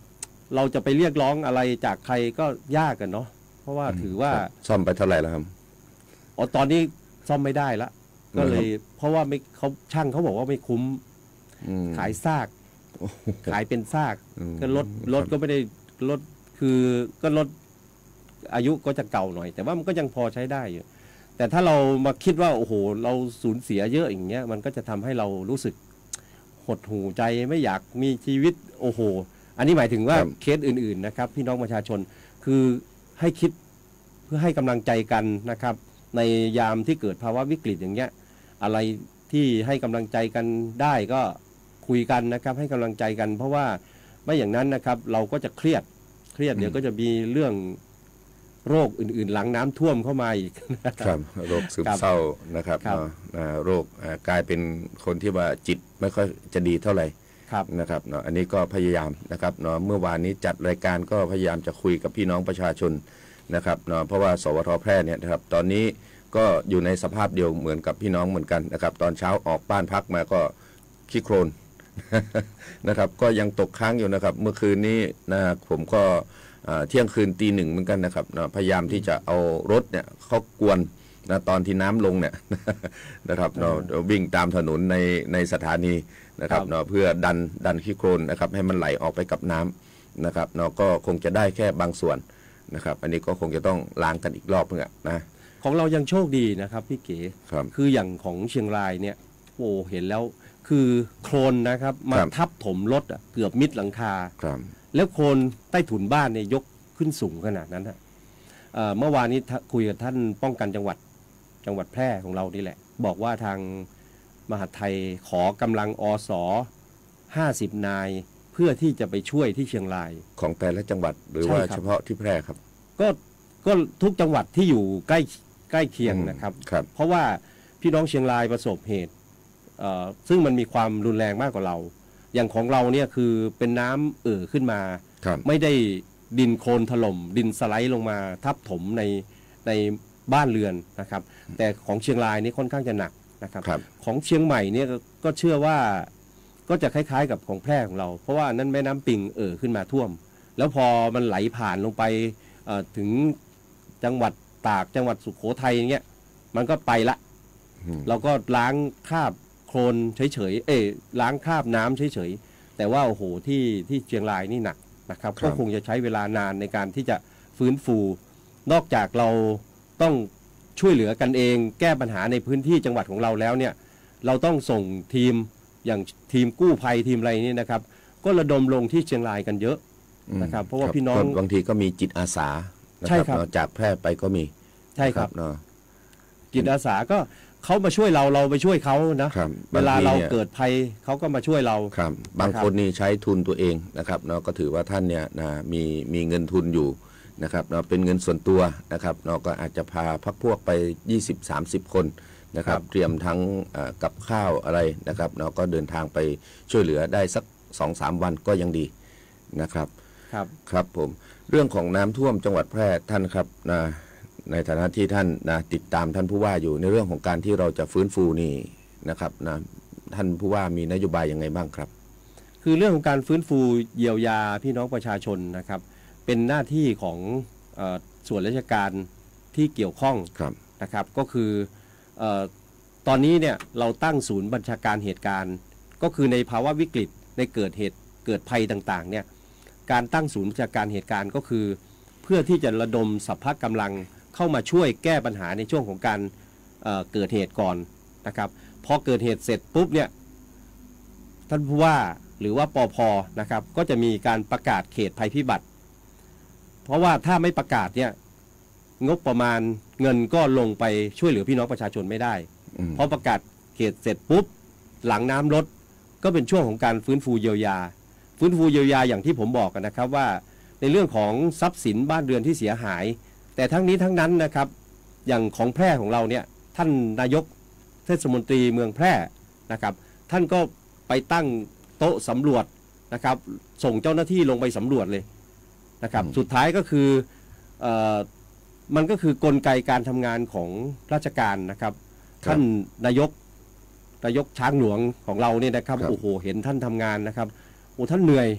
เราจะไปเรียกร้องอะไรจากใครก็ยากกันเนาะเพราะว่าถือว่าซ่อมไปเท่าไหร่แล้วครับอ๋อตอนนี้ซ่อมไม่ได้ละก็เลยเพราะว่าไม่เขาช่างเขาบอกว่าไม่คุ้มขายซากขายเป็นซากก็รถรถก็ไม่ได้รถคือก็รถอายุก็จะเก่าหน่อยแต่ว่ามันก็ยังพอใช้ได้อยู่แต่ถ้าเรามาคิดว่าโอ้โหเราสูญเสียเยอะอย่างเงี้ยมันก็จะทำให้เรารู้สึกหดหู่ใจไม่อยากมีชีวิตโอ้โหอันนี้หมายถึงว่าเคสอื่นๆนะครับพี่น้องประชาชนคือให้คิดเพื่อให้กำลังใจกันนะครับในยามที่เกิดภาวะวิกฤตอย่างเงี้ยอะไรที่ให้กำลังใจกันได้ก็คุยกันนะครับให้กำลังใจกันเพราะว่าไม่อย่างนั้นนะครับเราก็จะเครียดเครียดเดี๋ยวก็จะมีเรื่องโรคอื่นๆหลังน้ำท่วมเข้ามาอีกครับโรคซึมเศร้านะครับโรคกลายเป็นคนที่ว่าจิตไม่ค่อยจะดีเท่าไหร่นะครับเนาะอันนี้ก็พยายามนะครับเนาะเมื่อวานนี้จัดรายการก็พยายามจะคุยกับพี่น้องประชาชนนะครับเนาะเพราะว่าสวทแพร่เนี่ยนะครับตอนนี้ก็อยู่ในสภาพเดียวเหมือนกับพี่น้องเหมือนกันนะครับตอนเช้าออกบ้านพักมาก็ขี้โคลนนะครับก็ยังตกค้างอยู่นะครับเมื่อคืนนี้นะผมก็เที่ยงคืนตีหนึ่งเหมือนกันนะครับนะพยายามที่จะเอารถเนี่ยเขากวนนะตอนที่น้ำลงเนี่ยนะครับเนาะวิ่งตามถนนในในสถานีนะครับเนาะเพื่อดันดันขี้โคลนนะครับให้มันไหลออกไปกับน้ำนะครับเนาะก็คงจะได้แค่บางส่วนนะครับอันนี้ก็คงจะต้องล้างกันอีกรอบนึงนะของเรายังโชคดีนะครับพี่เก๋คืออย่างของเชียงรายเนี่ยโอ้เห็นแล้วคือโคลนนะครับมาทับถมรถเกือบมิดหลังคาแล้วโคลนใต้ถุนบ้านเนี่ยยกขึ้นสูงขนาดนั้นฮะเมื่อวานนี้คุยกับท่านป้องกันจังหวัดจังหวัดแพร่ของเรานี่แหละบอกว่าทางมหาดไทยขอกำลังอสห้าสิบนายเพื่อที่จะไปช่วยที่เชียงรายของแต่ละจังหวัดหรือว่าเฉพาะที่แพร่ครับก็ก็ทุกจังหวัดที่อยู่ใกล้ใกล้เคียงนะครับเพราะว่าพี่น้องเชียงรายประสบเหตุซึ่งมันมีความรุนแรงมากกว่าเราอย่างของเราเนี่ยคือเป็นน้ำเอ่อขึ้นมาไม่ได้ดินโคลนถล่มดินสไลด์ลงมาทับถมในในบ้านเรือนนะครับแต่ของเชียงรายนี่ค่อนข้างจะหนักนะครับของเชียงใหม่เนี่ยก็เชื่อว่าก็จะคล้ายๆกับของแพร่ของเราเพราะว่านั้นแม่น้ำปิงเอ่อขึ้นมาท่วมแล้วพอมันไหลผ่านลงไปถึงจังหวัดตากจังหวัดสุโขทัยอย่างเงี้ยมันก็ไปละเราก็ล้างคราบโคลนเฉยๆเอ้ล้างคราบน้ำเฉยๆแต่ว่าโอ้โหที่ที่เชียงรายนี่หนักนะครับก็คงจะใช้เวลานานในการที่จะฟื้นฟูนอกจากเราต้องช่วยเหลือกันเองแก้ปัญหาในพื้นที่จังหวัดของเราแล้วเนี่ยเราต้องส่งทีมอย่างทีมกู้ภัยทีมอะไรนี่นะครับก็ระดมลงที่เชียงรายกันเยอะนะครับเพราะว่าพี่น้องบางทีก็มีจิตอาสาใช่ครับจากแพร่ไปก็มีใช่ครับเนาะจิตอาสาก็เขามาช่วยเราเราไปช่วยเขานะเวลาเราเกิดภัยเขาก็มาช่วยเราครับบางคนนี่ใช้ทุนตัวเองนะครับเนาะก็ถือว่าท่านเนี่ยนะมีมีเงินทุนอยู่นะครับเนาะเป็นเงินส่วนตัวนะครับเนาะก็อาจจะพาพรรคพวกไป ยี่สิบสามสิบ คนนะครับเตรียมทั้งกับข้าวอะไรนะครับเนาะก็เดินทางไปช่วยเหลือได้สัก สองสาม วันก็ยังดีนะครับครับครับผมเรื่องของน้ำท่วมจังหวัดแพร่ท่านครับนะในฐานะที่ท่านนะติดตามท่านผู้ว่าอยู่ในเรื่องของการที่เราจะฟื้นฟูนี่นะครับนะท่านผู้ว่ามีนโยบายยังไงบ้างครับคือเรื่องของการฟื้นฟูเยียวยาพี่น้องประชาชนนะครับเป็นหน้าที่ของเอ่อส่วนราชการที่เกี่ยวข้องนะครับก็คือเอ่อตอนนี้เนี่ยเราตั้งศูนย์บัญชาการเหตุการณ์ก็คือในภาวะวิกฤตในเกิดเหตุเกิดภัยต่างๆเนี่ยการตั้งศูนย์บัญชาการเหตุการณ์ก็คือเพื่อที่จะระดมสรรพกำลังเข้ามาช่วยแก้ปัญหาในช่วงของการเอ่อเกิดเหตุก่อนนะครับพอเกิดเหตุเสร็จปุ๊บเนี่ยท่านผู้ว่าหรือว่าปภ.นะครับก็จะมีการประกาศเขตภัยพิบัติเพราะว่าถ้าไม่ประกาศเนี่ยงบประมาณเงินก็ลงไปช่วยเหลือพี่น้องประชาชนไม่ได้เพราะประกาศเขตเสร็จปุ๊บหลังน้ำลดก็เป็นช่วงของการฟื้นฟูเยียวยาฟื้นฟูเยียวยาอย่างที่ผมบอกกันนะครับว่าในเรื่องของทรัพย์สินบ้านเรือนที่เสียหายแต่ทั้งนี้ทั้งนั้นนะครับอย่างของแพร่ของเราเนี่ยท่านนายกเทศมนตรีเมืองแพร่นะครับท่านก็ไปตั้งโต๊ะสำรวจนะครับส่งเจ้าหน้าที่ลงไปสำรวจเลยนะครับสุดท้ายก็คือเอ่อมันก็คือกลไกการทำงานของราชการนะครับท่านนายกนายกช้างหลวงของเราเนี่ยนะครับโอ้โหเห็นท่านทำงานนะครับโอ้ท่านเหนื่อย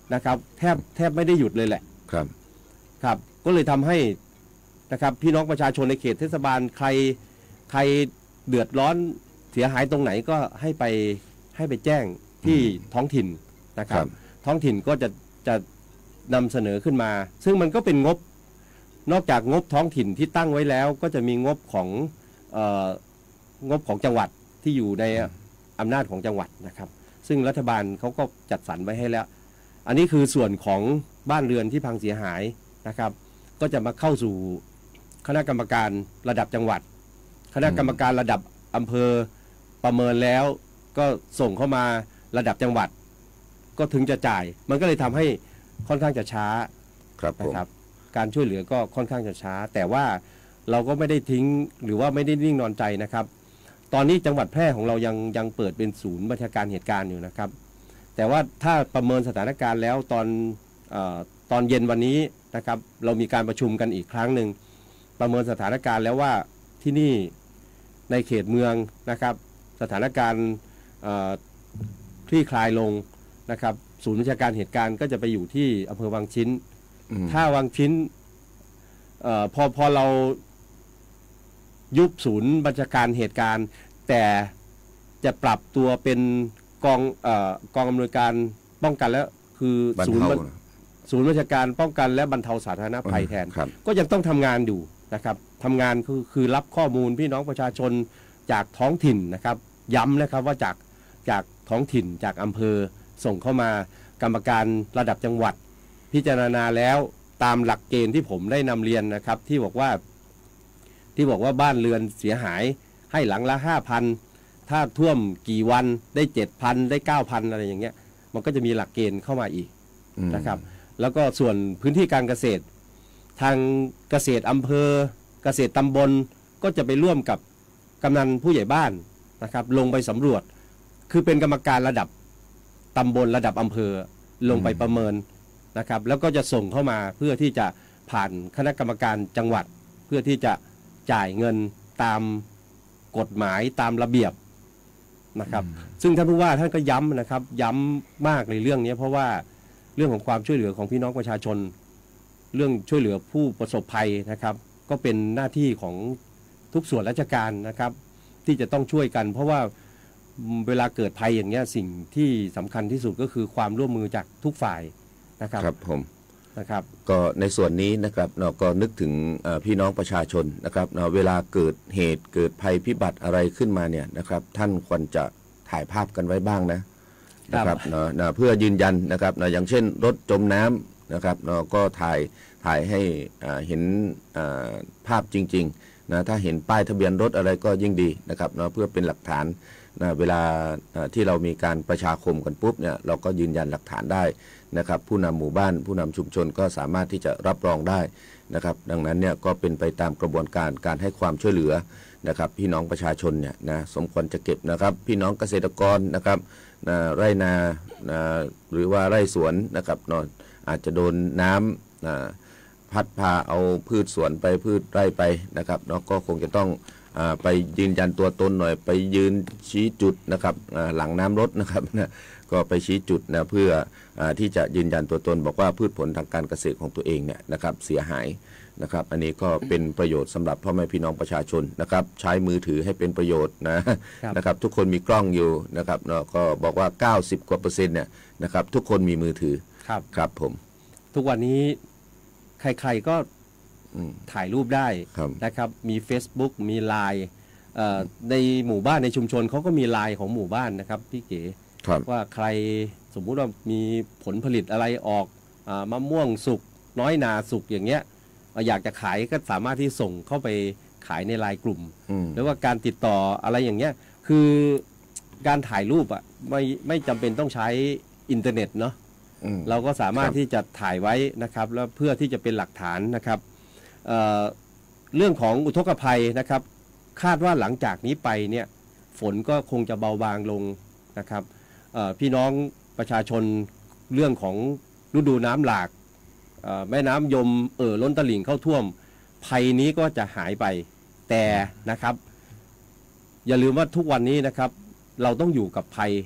นะครับแทบแทบไม่ได้หยุดเลยแหละครับครับก็เลยทำให้นะครับพี่น้องประชาชนในเขตเทศบาลใครใครเดือดร้อนเสียหายตรงไหนก็ให้ไปให้ไปแจ้งที่ท้องถิ่นนะครับท้องถิ่นก็จะจะนำเสนอขึ้นมาซึ่งมันก็เป็นงบนอกจากงบท้องถิ่นที่ตั้งไว้แล้วก็จะมีงบของเอ่องบของจังหวัดที่อยู่ในอำนาจของจังหวัดนะครับซึ่งรัฐบาลเขาก็จัดสรรไว้ให้แล้วอันนี้คือส่วนของบ้านเรือนที่พังเสียหายนะครับก็จะมาเข้าสู่คณะกรรมการระดับจังหวัดคณะกรรมการระดับอำเภอประเมินแล้วก็ส่งเข้ามาระดับจังหวัดก็ถึงจะจ่ายมันก็เลยทำให้ค่อนข้างจะช้านะครับการช่วยเหลือก็ค่อนข้างจะช้าแต่ว่าเราก็ไม่ได้ทิ้งหรือว่าไม่ได้นิ่งนอนใจนะครับตอนนี้จังหวัดแพร่ของเรายังยังเปิดเป็นศูนย์บัญชาการเหตุการณ์อยู่นะครับแต่ว่าถ้าประเมินสถานการณ์แล้วตอนเอ่อตอนเย็นวันนี้นะครับเรามีการประชุมกันอีกครั้งหนึ่งประเมินสถานการณ์แล้วว่าที่นี่ในเขตเมืองนะครับสถานการณ์คลี่คลายลงนะครับศูนย์บัญชาการเหตุการณ์ก็จะไปอยู่ที่อำเภอวังชิ้นถ้าวังชิ้นอพอพอเรายุบศูนย์บัญชาการเหตุการณ์แต่จะปรับตัวเป็นกองเอ่อกองอำนวยการป้องกันและคือศูนย์ศูนย์บัญชาการป้องกันและบรรเทาสาธารณภัยแทนก็ยังต้องทำงานอยู่นะครับทำงานคือคือรับข้อมูลพี่น้องประชาชนจากท้องถิ่นนะครับย้ำนะครับว่าจากจากท้องถิ่นจากอำเภอส่งเข้ามากรรมการระดับจังหวัดพิจารณาแล้วตามหลักเกณฑ์ที่ผมได้นำเรียนนะครับที่บอกว่าที่บอกว่าบ้านเรือนเสียหายให้หลังละห้าพันถ้าท่วมกี่วันได้เจ็ดพันได้เก้าพันอะไรอย่างเงี้ยมันก็จะมีหลักเกณฑ์เข้ามาอีกนะครับแล้วก็ส่วนพื้นที่การเกษตรทางเกษตรอำเภอเกษตรตำบลก็จะไปร่วมกับกำนันผู้ใหญ่บ้านนะครับลงไปสำรวจคือเป็นกรรมการระดับตำบลระดับอำเภอลงไปประเมินนะครับแล้วก็จะส่งเข้ามาเพื่อที่จะผ่านคณะกรรมการจังหวัดเพื่อที่จะจ่ายเงินตามกฎหมายตามระเบียบนะครับซึ่งท่านผู้ว่าท่านก็ย้ำนะครับย้ำมากในเรื่องนี้เพราะว่าเรื่องของความช่วยเหลือของพี่น้องประชาชนเรื่องช่วยเหลือผู้ประสบภัยนะครับก็เป็นหน้าที่ของทุกส่วนราชการนะครับที่จะต้องช่วยกันเพราะว่าเวลาเกิดภัยอย่างเงี้ยสิ่งที่สำคัญที่สุดก็คือความร่วมมือจากทุกฝ่ายนะครับครับผมนะครับก็ในส่วนนี้นะครับเราก็นึกถึงพี่น้องประชาชนนะครับเวลาเกิดเหตุเกิดภัยพิบัติอะไรขึ้นมาเนี่ยนะครับท่านควรจะถ่ายภาพกันไว้บ้างนะนะครับเนาะเพื่อยืนยันนะครับเนาะอย่างเช่นรถจมน้ำนะครับเนาะก็ถ่ายถ่ายให้เห็นภาพจริงๆนะถ้าเห็นป้ายทะเบียนรถอะไรก็ยิ่งดีนะครับเนาะเพื่อเป็นหลักฐานนะเวลาที่เรามีการประชาคมกันปุ๊บเนี่ยเราก็ยืนยันหลักฐานได้นะครับผู้นำหมู่บ้านผู้นำชุมชนก็สามารถที่จะรับรองได้นะครับดังนั้นเนี่ยก็เป็นไปตามกระบวนการการให้ความช่วยเหลือนะครับพี่น้องประชาชนเนี่ยนะสมควรจะเก็บนะครับพี่น้องเกษตรกรนะครับนะไร่นานะหรือว่าไร่สวนนะครับนอนอาจจะโดนน้ำนะพัดพาเอาพืชสวนไปพืชไร่ไปนะครับเนาะก็คงจะต้องไปยืนยันตัวตนหน่อยไปยืนชี้จุดนะครับหลังน้ำรถนะครับนะก็ไปชี้จุดนะเพื่ออที่จะยืนยันตัวตนบอกว่าพืชผลทางการเกษตรของตัวเองเนี่ยนะครับเสียหายนะครับอันนี้ก็เป็นประโยชน์สำหรับพ่อแม่พี่น้องประชาชนนะครับใช้มือถือให้เป็นประโยชน์นะนะครับทุกคนมีกล้องอยู่นะครับเนาะก็บอกว่าเก้าสิบกว่าเปอร์เซ็นต์เนี่ยนะครับทุกคนมีมือถือครับครับผมทุกวันนี้ใครๆก็ถ่ายรูปได้นะครับมี Facebook มีไลน์ในหมู่บ้านในชุมชนเขาก็มีไลน์ของหมู่บ้านนะครับพี่เก๋ว่าใครสมมุติว่ามีผลผลิตอะไรออกมะม่วงสุกน้อยนาสุกอย่างเงี้ยอยากจะขายก็สามารถที่ส่งเข้าไปขายในไลน์กลุ่มหรือว่าการติดต่ออะไรอย่างเงี้ยคือการถ่ายรูปอ่ะไม่ไม่จำเป็นต้องใช้อินเทอร์เน็ตเนาะเราก็สามารถที่จะถ่ายไว้นะครับแล้วเพื่อที่จะเป็นหลักฐานนะครับเอ่อเรื่องของอุทกภัยนะครับคาดว่าหลังจากนี้ไปเนี่ยฝนก็คงจะเบาบางลงนะครับพี่น้องประชาชนเรื่องของฤดูน้ำหลากแม่น้ำยมเอ่อล้นตลิ่งเข้าท่วมภัยนี้ก็จะหายไปแต่นะครับอย่าลืมว่าทุกวันนี้นะครับเราต้องอยู่กับภัย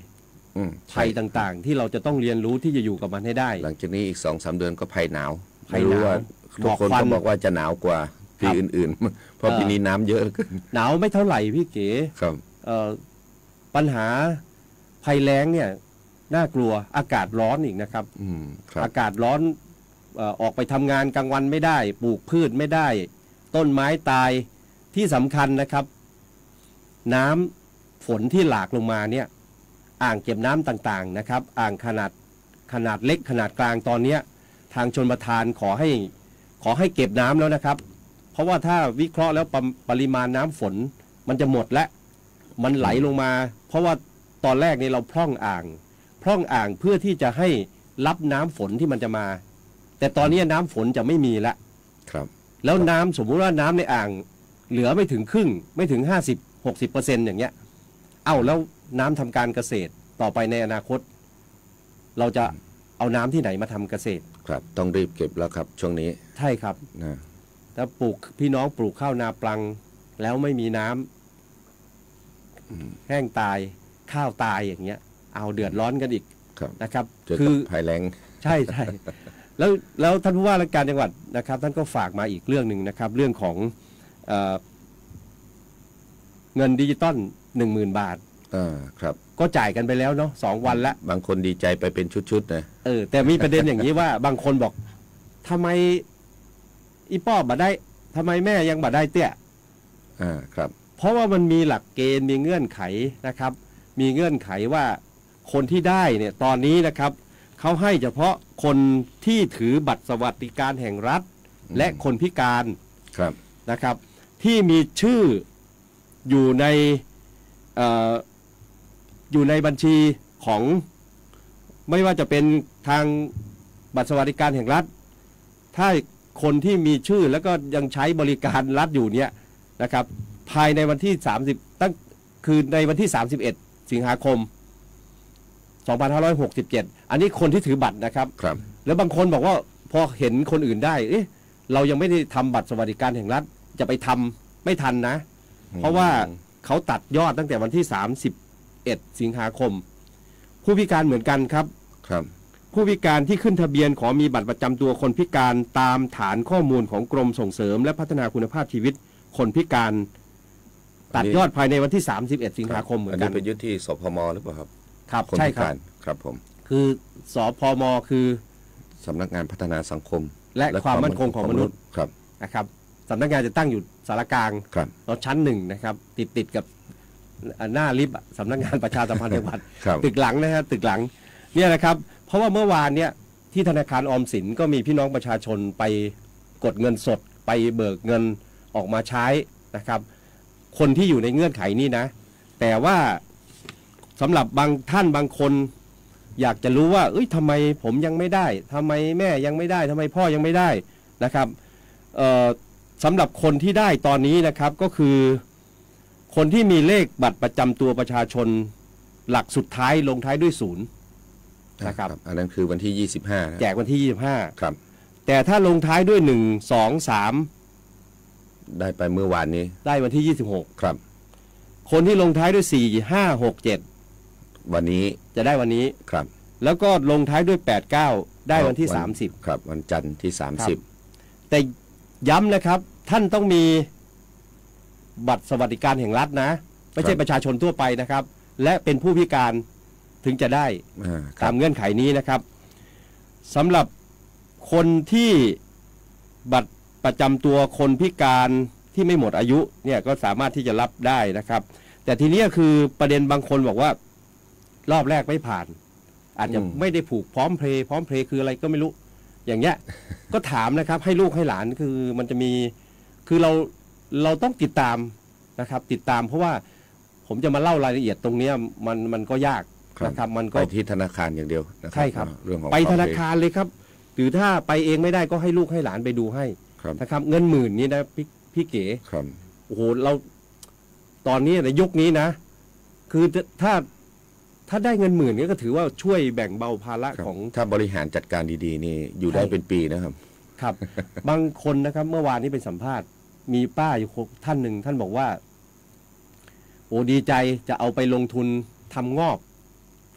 อืมภัยต่างๆ ที่เราจะต้องเรียนรู้ที่จะอยู่กับมันให้ได้หลังจากนี้อีกสองสามเดือนก็ภัยหนาวภัยหนาวไม่รู้ว่าทุกคนหมอกควันก็บอกว่าจะหนาวกว่าปีครับอื่นๆ เพราะเอ่อปีนี้น้ำเยอะเหลือเกินหนาวไม่เท่าไหร่พี่เก๋ครับเอ่อปัญหาภัยแล้งเนี่ยน่ากลัวอากาศร้อนอีกนะครับอืมครับอากาศร้อนเอ่อออกไปทำงานกลางวันไม่ได้ ปลูกพืชไม่ได้ ต้นไม้ตายที่สำคัญนะครับ น้ำฝนที่หลากลงมาเนี่ยอ่างเก็บน้ำต่างๆนะครับ อ่างขนาดขนาดเล็กขนาดกลางตอนเนี้ยทางชลประทานขอให้ขอให้เก็บน้ำแล้วนะครับ เพราะว่าถ้าวิเคราะห์แล้วปริปริมาณน้ำฝนมันจะหมดและมันไหลลงมา เพราะว่าตอนแรกนี่เราพร่องอ่าง พร่องอ่างเพื่อที่จะให้รับน้ำฝนที่มันจะมา แต่ตอนนี้น้ำฝนจะไม่มีละครับแล้วน้ำสมมุติว่าน้ำในอ่างเหลือไม่ถึงครึ่ง ไม่ถึงห้าสิบหกสิบเปอร์เซ็นต์อย่างเงี้ยเอ้าแล้วน้ำทำการเกษตรต่อไปในอนาคต เราจะเอาน้ำที่ไหนมาทำเกษตรครับต้องรีบเก็บแล้วครับช่วงนี้ใช่ครับนะถ้าปลูกพี่น้องปลูกข้าวนาปลัง แล้วไม่มีน้ำแห้งตายข้าวตายอย่างเงี้ย เอาเดือดร้อนกันอีกครับนะครับเจอคืกับอภัยแล้งใช่ใช่แล้วแล้วท่านผู้ว่าราชการจังหวัดนะครับ ท่านก็ฝากมาอีกเรื่องหนึ่งนะครับ เรื่องของเอ่อเงินดิจิตอลหนึ่งหมื่นบาทอ่าครับก็จ่ายกันไปแล้วเนาะสองวันละบางคนดีใจไปเป็นชุดๆนะเออแต่มีประเด็นอย่างนี้ว่า บางคนบอกทำไมอีป้อบ่ได้ทำไมแม่ยังบ่ได้เตี้ยอ่าครับเพราะว่ามันมีหลักเกณฑ์มีเงื่อนไขนะครับ มีเงื่อนไขว่าคนที่ได้เนี่ยตอนนี้นะครับเขาให้เฉพาะคนที่ถือบัตรสวัสดิการแห่งรัฐ และคนพิการครับนะครับ ที่มีชื่ออยู่ในเอ่ออยู่ในบัญชีของไม่ว่าจะเป็นทางบัตรสวัสดิการแห่งรัฐ ถ้าคนที่มีชื่อแล้วก็ยังใช้บริการรัฐอยู่เนี่ยนะครับ ภายในวันที่สามสิบตั้งคือในวันที่สามสิบเอ็ดสิงหาคมสองพันห้าร้อยหกสิบเจ็ดอันนี้คนที่ถือบัตรนะครับครับแล้วบางคนบอกว่าพอเห็นคนอื่นได้เอ๊ะเรายังไม่ได้ทำบัตรสวัสดิการแห่งรัฐจะไปทำไม่ทันนะ เพราะว่าเขาตัดยอดตั้งแต่วันที่สามสิบเอ็ดสิงหาคม ผู้พิการเหมือนกันครับครับผู้พิการที่ขึ้นทะเบียนขอมีบัตรประจำตัวคนพิการตามฐานข้อมูลของกรมส่งเสริม และพัฒนาคุณภาพชีวิตคนพิการ ตัดยอดภายในวันที่สามสิบเอ็ดสิงหาคมเหมือนอันกันี้นเป็นยุทธที่สพมหรือเปล่าครับครับคนใช่พิครักาบรครับผมคือสพมคือสำนักงานพัฒนาสังคมและความมั่นคงของมนุษย์ครับนะครับสำนักงานจะตั้งอยู่สารกลางครับรถชั้นหนึ่งนะครับ ติดติดกับหน้าลิฟต์อะสำนักงานประชาสัมพันธ์จังหวัดครับตึกหลังนะฮะตึกหลังเนี่ยนะครับ เพราะว่าเมื่อวานเนี่ยที่ธนาคารออมสินก็มีพี่น้องประชาชนไปกดเงินสดไปเบิกเงินออกมาใช้นะครับ คนที่อยู่ในเงื่อนไขนี้นะ แต่ว่าสำหรับบางท่านบางคนอยากจะรู้ว่าเอ้ยทำไมผมยังไม่ได้ทำไมแม่ยังไม่ได้ทำไมพ่อยังไม่ได้นะครับเอ่อสำหรับคนที่ได้ตอนนี้นะครับก็คือคนที่มีเลขบัตรประจำตัวประชาชนหลักสุดท้ายลงท้ายด้วยศูนย์นะครับอันนั้นคือวันที่ยี่สิบห้านะแจกวันที่ยี่สิบห้าครับแต่ถ้าลงท้ายด้วยหนึ่ง สอง สามได้ไปเมื่อวานนี้ได้วันที่ยี่สิบหกครับคนที่ลงท้ายด้วยสี่ ห้า หก เจ็ดวันนี้จะได้วันนี้ครับแล้วก็ลงท้ายด้วยแปด เก้า ได้วันที่สามสิบครับ วันจันทร์ที่สามสิบแต่ย้ำนะครับท่านต้องมีบัตรสวัสดิการแห่งรัฐนะ ไม่ใช่ประชาชนทั่วไปนะครับ และเป็นผู้พิการถึงจะได้อ่าคตารับมเงื่อนไขนี้นะครับสำหรับคนที่บัตรประจำตัวคนพิการที่ไม่หมดอายุเนี่ยก็สามารถที่จะรับได้นะครับ แต่ทีนี้คือประเด็นบางคนบอกว่ารอบแรกไม่ผ่าน อาจจะอืมไม่ได้ผูกพร้อมเพลย์พร้อมเพลย์คืออะไรก็ไม่รู้ อย่างเงี้ย ก็ถามนะครับให้ลูกให้หลานคือมันจะมีคือเราเราต้องติดตามนะครับ ติดตามเพราะว่าผมจะมาเล่ารายละเอียดตรงเนี้ยมันมันก็ยากนะครับ มันก็ไปที่ธนาคารอย่างเดียวนะครัใช่ครับเรื่องของไปธนาควมคารเลยครับ หรือถ้าไปเองไม่ได้ก็ให้ลูกให้หลานไปดูให้ครับนะครับ เงินหมื่นนี้นะพี่พี่เก๋ครับโอ้โหเราตอนนี้ในยุคนี้นะ คือถ้าถ้าได้เงินหมื่นก็ถือว่าช่วยแบ่งเบาภาระครับของถ้าบริหารจัดการดีๆ นี่อยู่ได้ใช่เป็นปีนะครับครับ บางคนนะครับ เมื่อวานนี้เป็นสัมภาษณ์ มีป้าอยู่ท่านหนึ่งท่านบอกว่า โอ้ดีใจจะเอาไปลงทุนทำงอก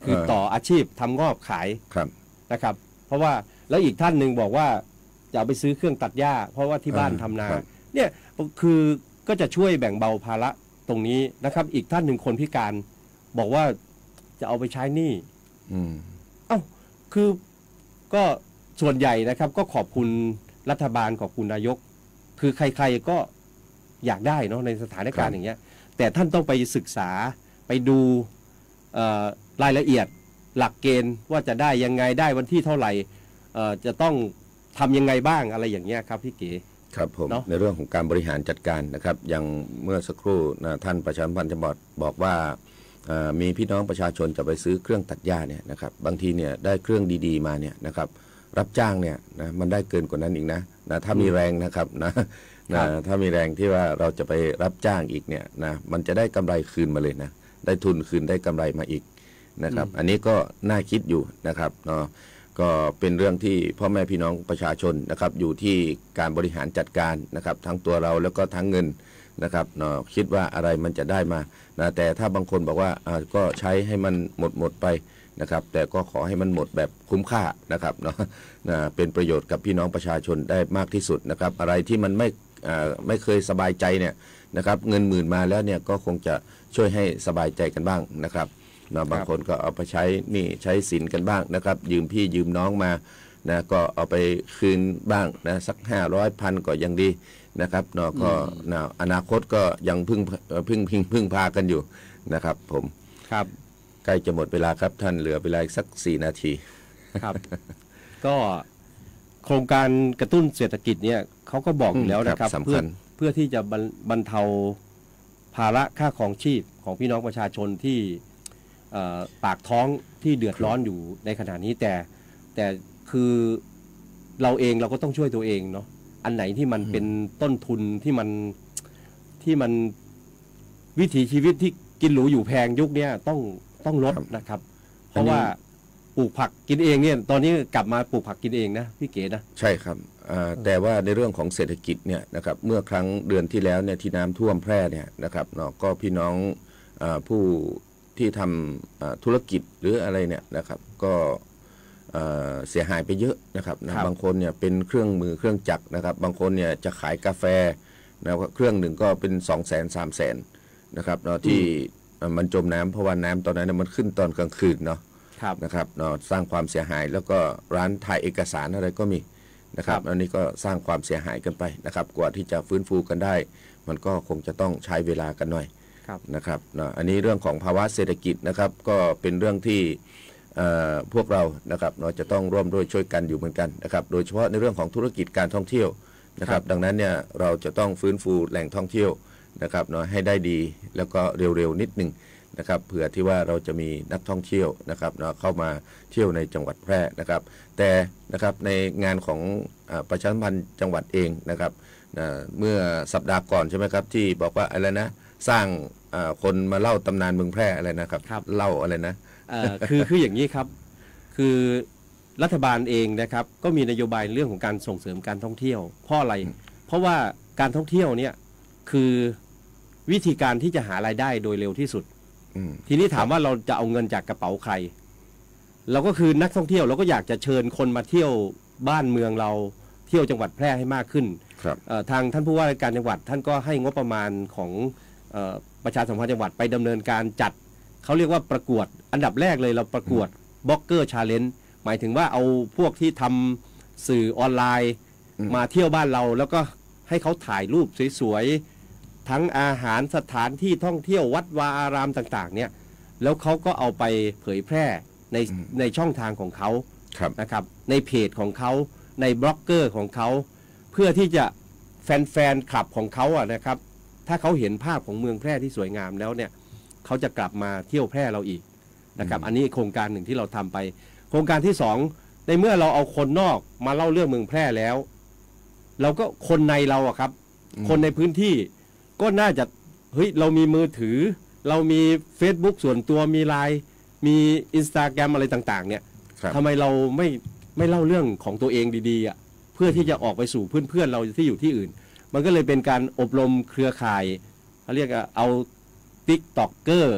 คือต่ออาชีพทำงอกขายนะครับเพราะว่าแล้วอีกท่านหนึ่งบอกว่าจะเอาไปซื้อเครื่องตัดหญ้าเพราะว่าที่บ้านทำนาเนี่ยคือก็จะช่วยแบ่งเบาภาระตรงนี้นะครับอีกท่านหนึ่งคนพิการบอกว่าจะเอาไปใช้หนี้เอ้าคือก็ส่วนใหญ่นะครับก็ขอบคุณรัฐบาลขอบคุณนายกคือใครๆก็อยากได้เนาะในสถานการณ์อย่างเงี้ยแต่ท่านต้องไปศึกษาไปดูรายละเอียดหลักเกณฑ์ว่าจะได้ยังไงได้วันที่เท่าไหร่จะต้องทำยังไงบ้างอะไรอย่างเงี้ยครับพี่เก๋ครับผมในเรื่องของการบริหารจัดการนะครับอย่างเมื่อสักครู่นะท่านประชาสัมพันธ์จังหวัดบอกว่ามีพี่น้องประชาชนจะไปซื้อเครื่องตัดหญ้าเนี่ยนะครับบางทีเนี่ยได้เครื่องดีๆมาเนี่ยนะครับรับจ้างเนี่ยนะมันได้เกินกว่านั้นอีกนะนะถ้ามีแรงนะครับนะนะถ้ามีแรงที่ว่าเราจะไปรับจ้างอีกเนี่ยนะมันจะได้กำไรคืนมาเลยนะได้ทุนคืนได้กำไรมาอีกนะครับอันนี้ก็น่าคิดอยู่นะครับเนาะก็เป็นเรื่องที่พ่อแม่พี่น้องประชาชนนะครับอยู่ที่การบริหารจัดการนะครับทั้งตัวเราแล้วก็ทั้งเงินนะครับเนาะคิดว่าอะไรมันจะได้มานะแต่ถ้าบางคนบอกว่าก็ใช้ให้มันหมดหมดไปนะครับแต่ก็ขอให้มันหมดแบบคุ้มค่านะครับเนาะนะเป็นประโยชน์กับพี่น้องประชาชนได้มากที่สุดนะครับอะไรที่มันไม่ไม่เคยสบายใจเนี่ยนะครับเงินหมื่นมาแล้วเนี่ยก็คงจะช่วยให้สบายใจกันบ้างนะครับนะบางคนก็เอาไปใช้นี่ใช้สินกันบ้างนะครับยืมพี่ยืมน้องมานะก็เอาไปคืนบ้างนะสักห้าร้อยพันก็ยังดีนะครับเนาะก็นะอนาคตก็ยังพึ่งพึ่งพึ่งพึ่งพากันอยู่นะครับผมครับใกล้จะหมดเวลาครับท่านเหลือเวลาสักสี่นาทีครับก็โครงการกระตุ้นเศรษฐกิจเนี่ยเขาก็บอกอยู่แล้วนะครับเพื่อเพื่อที่จะบรรเทาภาระค่าครองชีพของพี่น้องประชาชนที่ปากท้องที่เดือดร้อนอยู่ในขณะนี้แต่แต่คือเราเองเราก็ต้องช่วยตัวเองเนาะอันไหนที่มันเป็นต้นทุนที่มันที่มันวิถีชีวิตที่กินหรูอยู่แพงยุคนี้ต้องต้องลดนะครับเพราะว่าปลูกผักกินเองเนี่ยตอนนี้กลับมาปลูกผักกินเองนะพี่เก๋นะใช่ครับแต่ว่าในเรื่องของเศรษฐกิจเนี่ยนะครับเมื่อครั้งเดือนที่แล้วเนี่ยที่น้ำท่วมแพร่เนี่ยนะครับเนาะก็พี่น้องผู้ที่ทำธุรกิจหรืออะไรเนี่ยนะครับก็เสียหายไปเยอะนะครับนะบางคนเนี่ยเป็นเครื่องมือเครื่องจักรนะครับบางคนเนี่ยจะขายกาแฟนะเครื่องหนึ่งก็เป็นสองแสนสามแสนนะครับเนาะที่มันจมน้ำเพราะว่าน้ำตอนนั้นมันขึ้นตอนกลางคืนเนาะนะครับเนาะสร้างความเสียหายแล้วก็ร้านถ่ายเอกสารอะไรก็มีนะครับอันนี้ก็สร้างความเสียหายกันไปนะครับกว่าที่จะฟื้นฟูกันได้มันก็คงจะต้องใช้เวลากันหน่อยนะครับนะอันนี้เรื่องของภาวะเศรษฐกิจนะครับก็เป็นเรื่องที่พวกเรานะครับเราจะต้องร่วมด้วยช่วยกันอยู่เหมือนกันนะครับโดยเฉพาะในเรื่องของธุรกิจการท่องเที่ยวนะครับดังนั้นเนี่ยเราจะต้องฟื้นฟูแหล่งท่องเที่ยวนะครับเนาะให้ได้ดีแล้วก็เร็วๆนิดนึงนะครับเผื่อที่ว่าเราจะมีนักท่องเที่ยวนะครับเนาะเข้ามาเที่ยวในจังหวัดแพร่นะครับแต่นะครับในงานของประชาสัมพันธ์จังหวัดเองนะครับเมื่อสัปดาห์ก่อนใช่ไหมครับที่บอกว่าอะไรนะสร้างคนมาเล่าตำนานเมืองแพร่อะไรนะครับเล่าอะไรนะคือคืออย่างนี้ครับคือรัฐบาลเองนะครับก็มีนโยบายเรื่องของการส่งเสริมการท่องเที่ยวเพราะอะไรเพราะว่าการท่องเที่ยวเนี่ยคือวิธีการที่จะหารายได้โดยเร็วที่สุดทีนี้ถามว่าเราจะเอาเงินจากกระเป๋าใครเราก็คือนักท่องเที่ยวเราก็อยากจะเชิญคนมาเที่ยวบ้านเมืองเราเที่ยวจังหวัดแพร่ให้มากขึ้นทางท่านผู้ว่าราชการจังหวัดท่านก็ให้งบประมาณของประชาสัมพันธ์จังหวัดไปดำเนินการจัดเขาเรียกว่าประกวดอันดับแรกเลยเราประกวดบล็อกเกอร์ชาเลนจ์หมายถึงว่าเอาพวกที่ทำสื่อออนไลน์มาเที่ยวบ้านเราแล้วก็ให้เขาถ่ายรูปสวยๆทั้งอาหารสถานที่ท่องเที่ยววัดวาอารามต่างๆเนี่ยแล้วเขาก็เอาไปเผยแพร่ในในช่องทางของเขานะครับในเพจของเขาในบล็อกเกอร์ของเขาเพื่อที่จะแฟนๆคลับของเขาอะนะครับถ้าเขาเห็นภาพของเมืองแพร่ที่สวยงามแล้วเนี่ยเขาจะกลับมาเที่ยวแพร่เราอีกนะครับอันนี้โครงการหนึ่งที่เราทำไปโครงการที่สองในเมื่อเราเอาคนนอกมาเล่าเรื่องเมืองแพร่แล้วเราก็คนในเราอะครับคนในพื้นที่ก็น่าจะเฮ้ยเรามีมือถือเรามี Facebook ส่วนตัวมี ไลน์ มี Instagram อะไรต่างๆเนี่ยทำไมเราไม่ไม่เล่าเรื่องของตัวเองดีๆอ่ะเพื่อที่จะออกไปสู่เพื่อนๆเราที่อยู่ที่อื่นมันก็เลยเป็นการอบรมเครือข่ายเขาเรียกเอาติ๊กต็อกเกอร์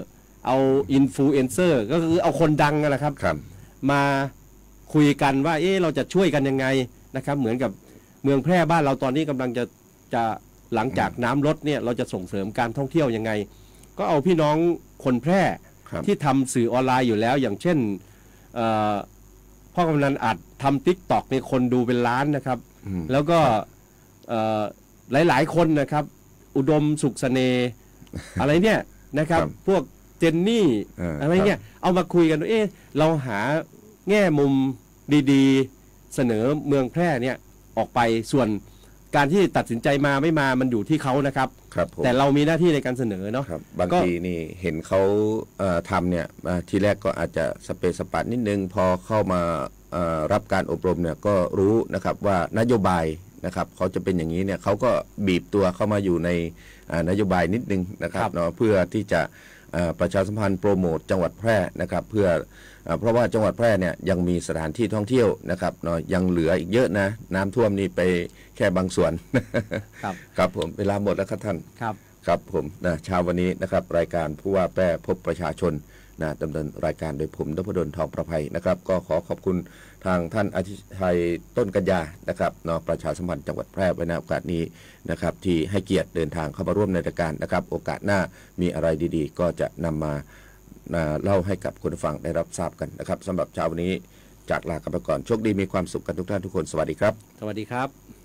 เอาอินฟลูเอนเซอร์ก็คือเอาคนดังนั่นแหละครับครับมาคุยกันว่าเอ๊ะเราจะช่วยกันยังไงนะครับเหมือนกับเมืองแพร่บ้านเราตอนนี้กำลังจะจะหลังจากน้ำลดเนี่ยเราจะส่งเสริมการท่องเที่ยวยังไงก็เอาพี่น้องคนแพร่ครับที่ทำสื่อออนไลน์อยู่แล้วอย่างเช่นเอ่อพ่อกำนันอัดทำติ๊กต็อกในคนดูเป็นล้านนะครับอืมแล้วก็เอ่อหลายๆคนนะครับอุดมสุขเสน่ห์ อะไรเนี่ยนะครับครับพวกเจนนี่เออออะไรเนี่ยเอามาคุยกันว่าเอ๊ะเราหาแง่มุมดีๆ เสนอเมืองแพร่เนี่ยออกไปส่วนการที่ตัดสินใจมาไม่มามันอยู่ที่เขานะครับครับผมแต่เรามีหน้าที่ในการเสนอเนาะครับบางก็ทีนี่เห็นเขาเอ่อทำเนี่ยอ่าทีแรกก็อาจจะสเปซสปัดนิดนึงพอเข้ามาเอ่อรับการอบรมเนี่ยก็รู้นะครับว่านโยบายนะครับเขาจะเป็นอย่างนี้เนี่ยเขาก็บีบตัวเข้ามาอยู่ในอ่านโยบายนิดนึงนะครับเนาะเพื่อที่จะเอ่อประชาสัมพันธ์โปรโมทจังหวัดแพร่นะครับเพื่อเอ่อเพราะว่าจังหวัดแพร่เนี่ยยังมีสถานที่ท่องเที่ยวนะครับเนาะยังเหลืออีกเยอะนะน้ำท่วมนี่ไปแค่บางส่วนครับครับผมเวลาหมดแล้วครับท่านครับครับผมนะเช้าวันนี้นะครับรายการผู้ว่าแพร่พบประชาชนนะดำเนินรายการโดยผมนพดลทองประภัยนะครับก็ขอขอบคุณทางท่านอธิชัยต้นกัญญานะครับเนาะประชาสัมพันธ์จังหวัดแพร่ไว้ในโอกาสนี้นะครับที่ให้เกียรติเดินทางเข้ามาร่วมในรายการนะครับโอกาสหน้ามีอะไรดีๆ ก็จะนำมานะเล่าให้กับคุณผู้ฟังได้รับทราบกันนะครับสำหรับเช้าวันนี้จากลากันไปก่อนโชคดีมีความสุขกันทุกท่านทุกคนสวัสดีครับสวัสดีครับ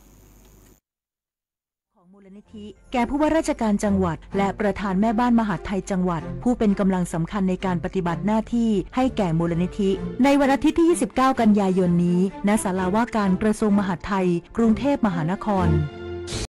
ของมูลนิธิแก่ผู้ว่าราชการจังหวัด และประธานแม่บ้านมหาดไทยจังหวัด ผู้เป็นกำลังสำคัญในการปฏิบัติหน้าที่ให้แก่มูลนิธิ ในวันอาทิตย์ที่ ยี่สิบเก้า กันยายนนี้ณศาลาว่าการกระทรวงมหาดไทย กรุงเทพมหานคร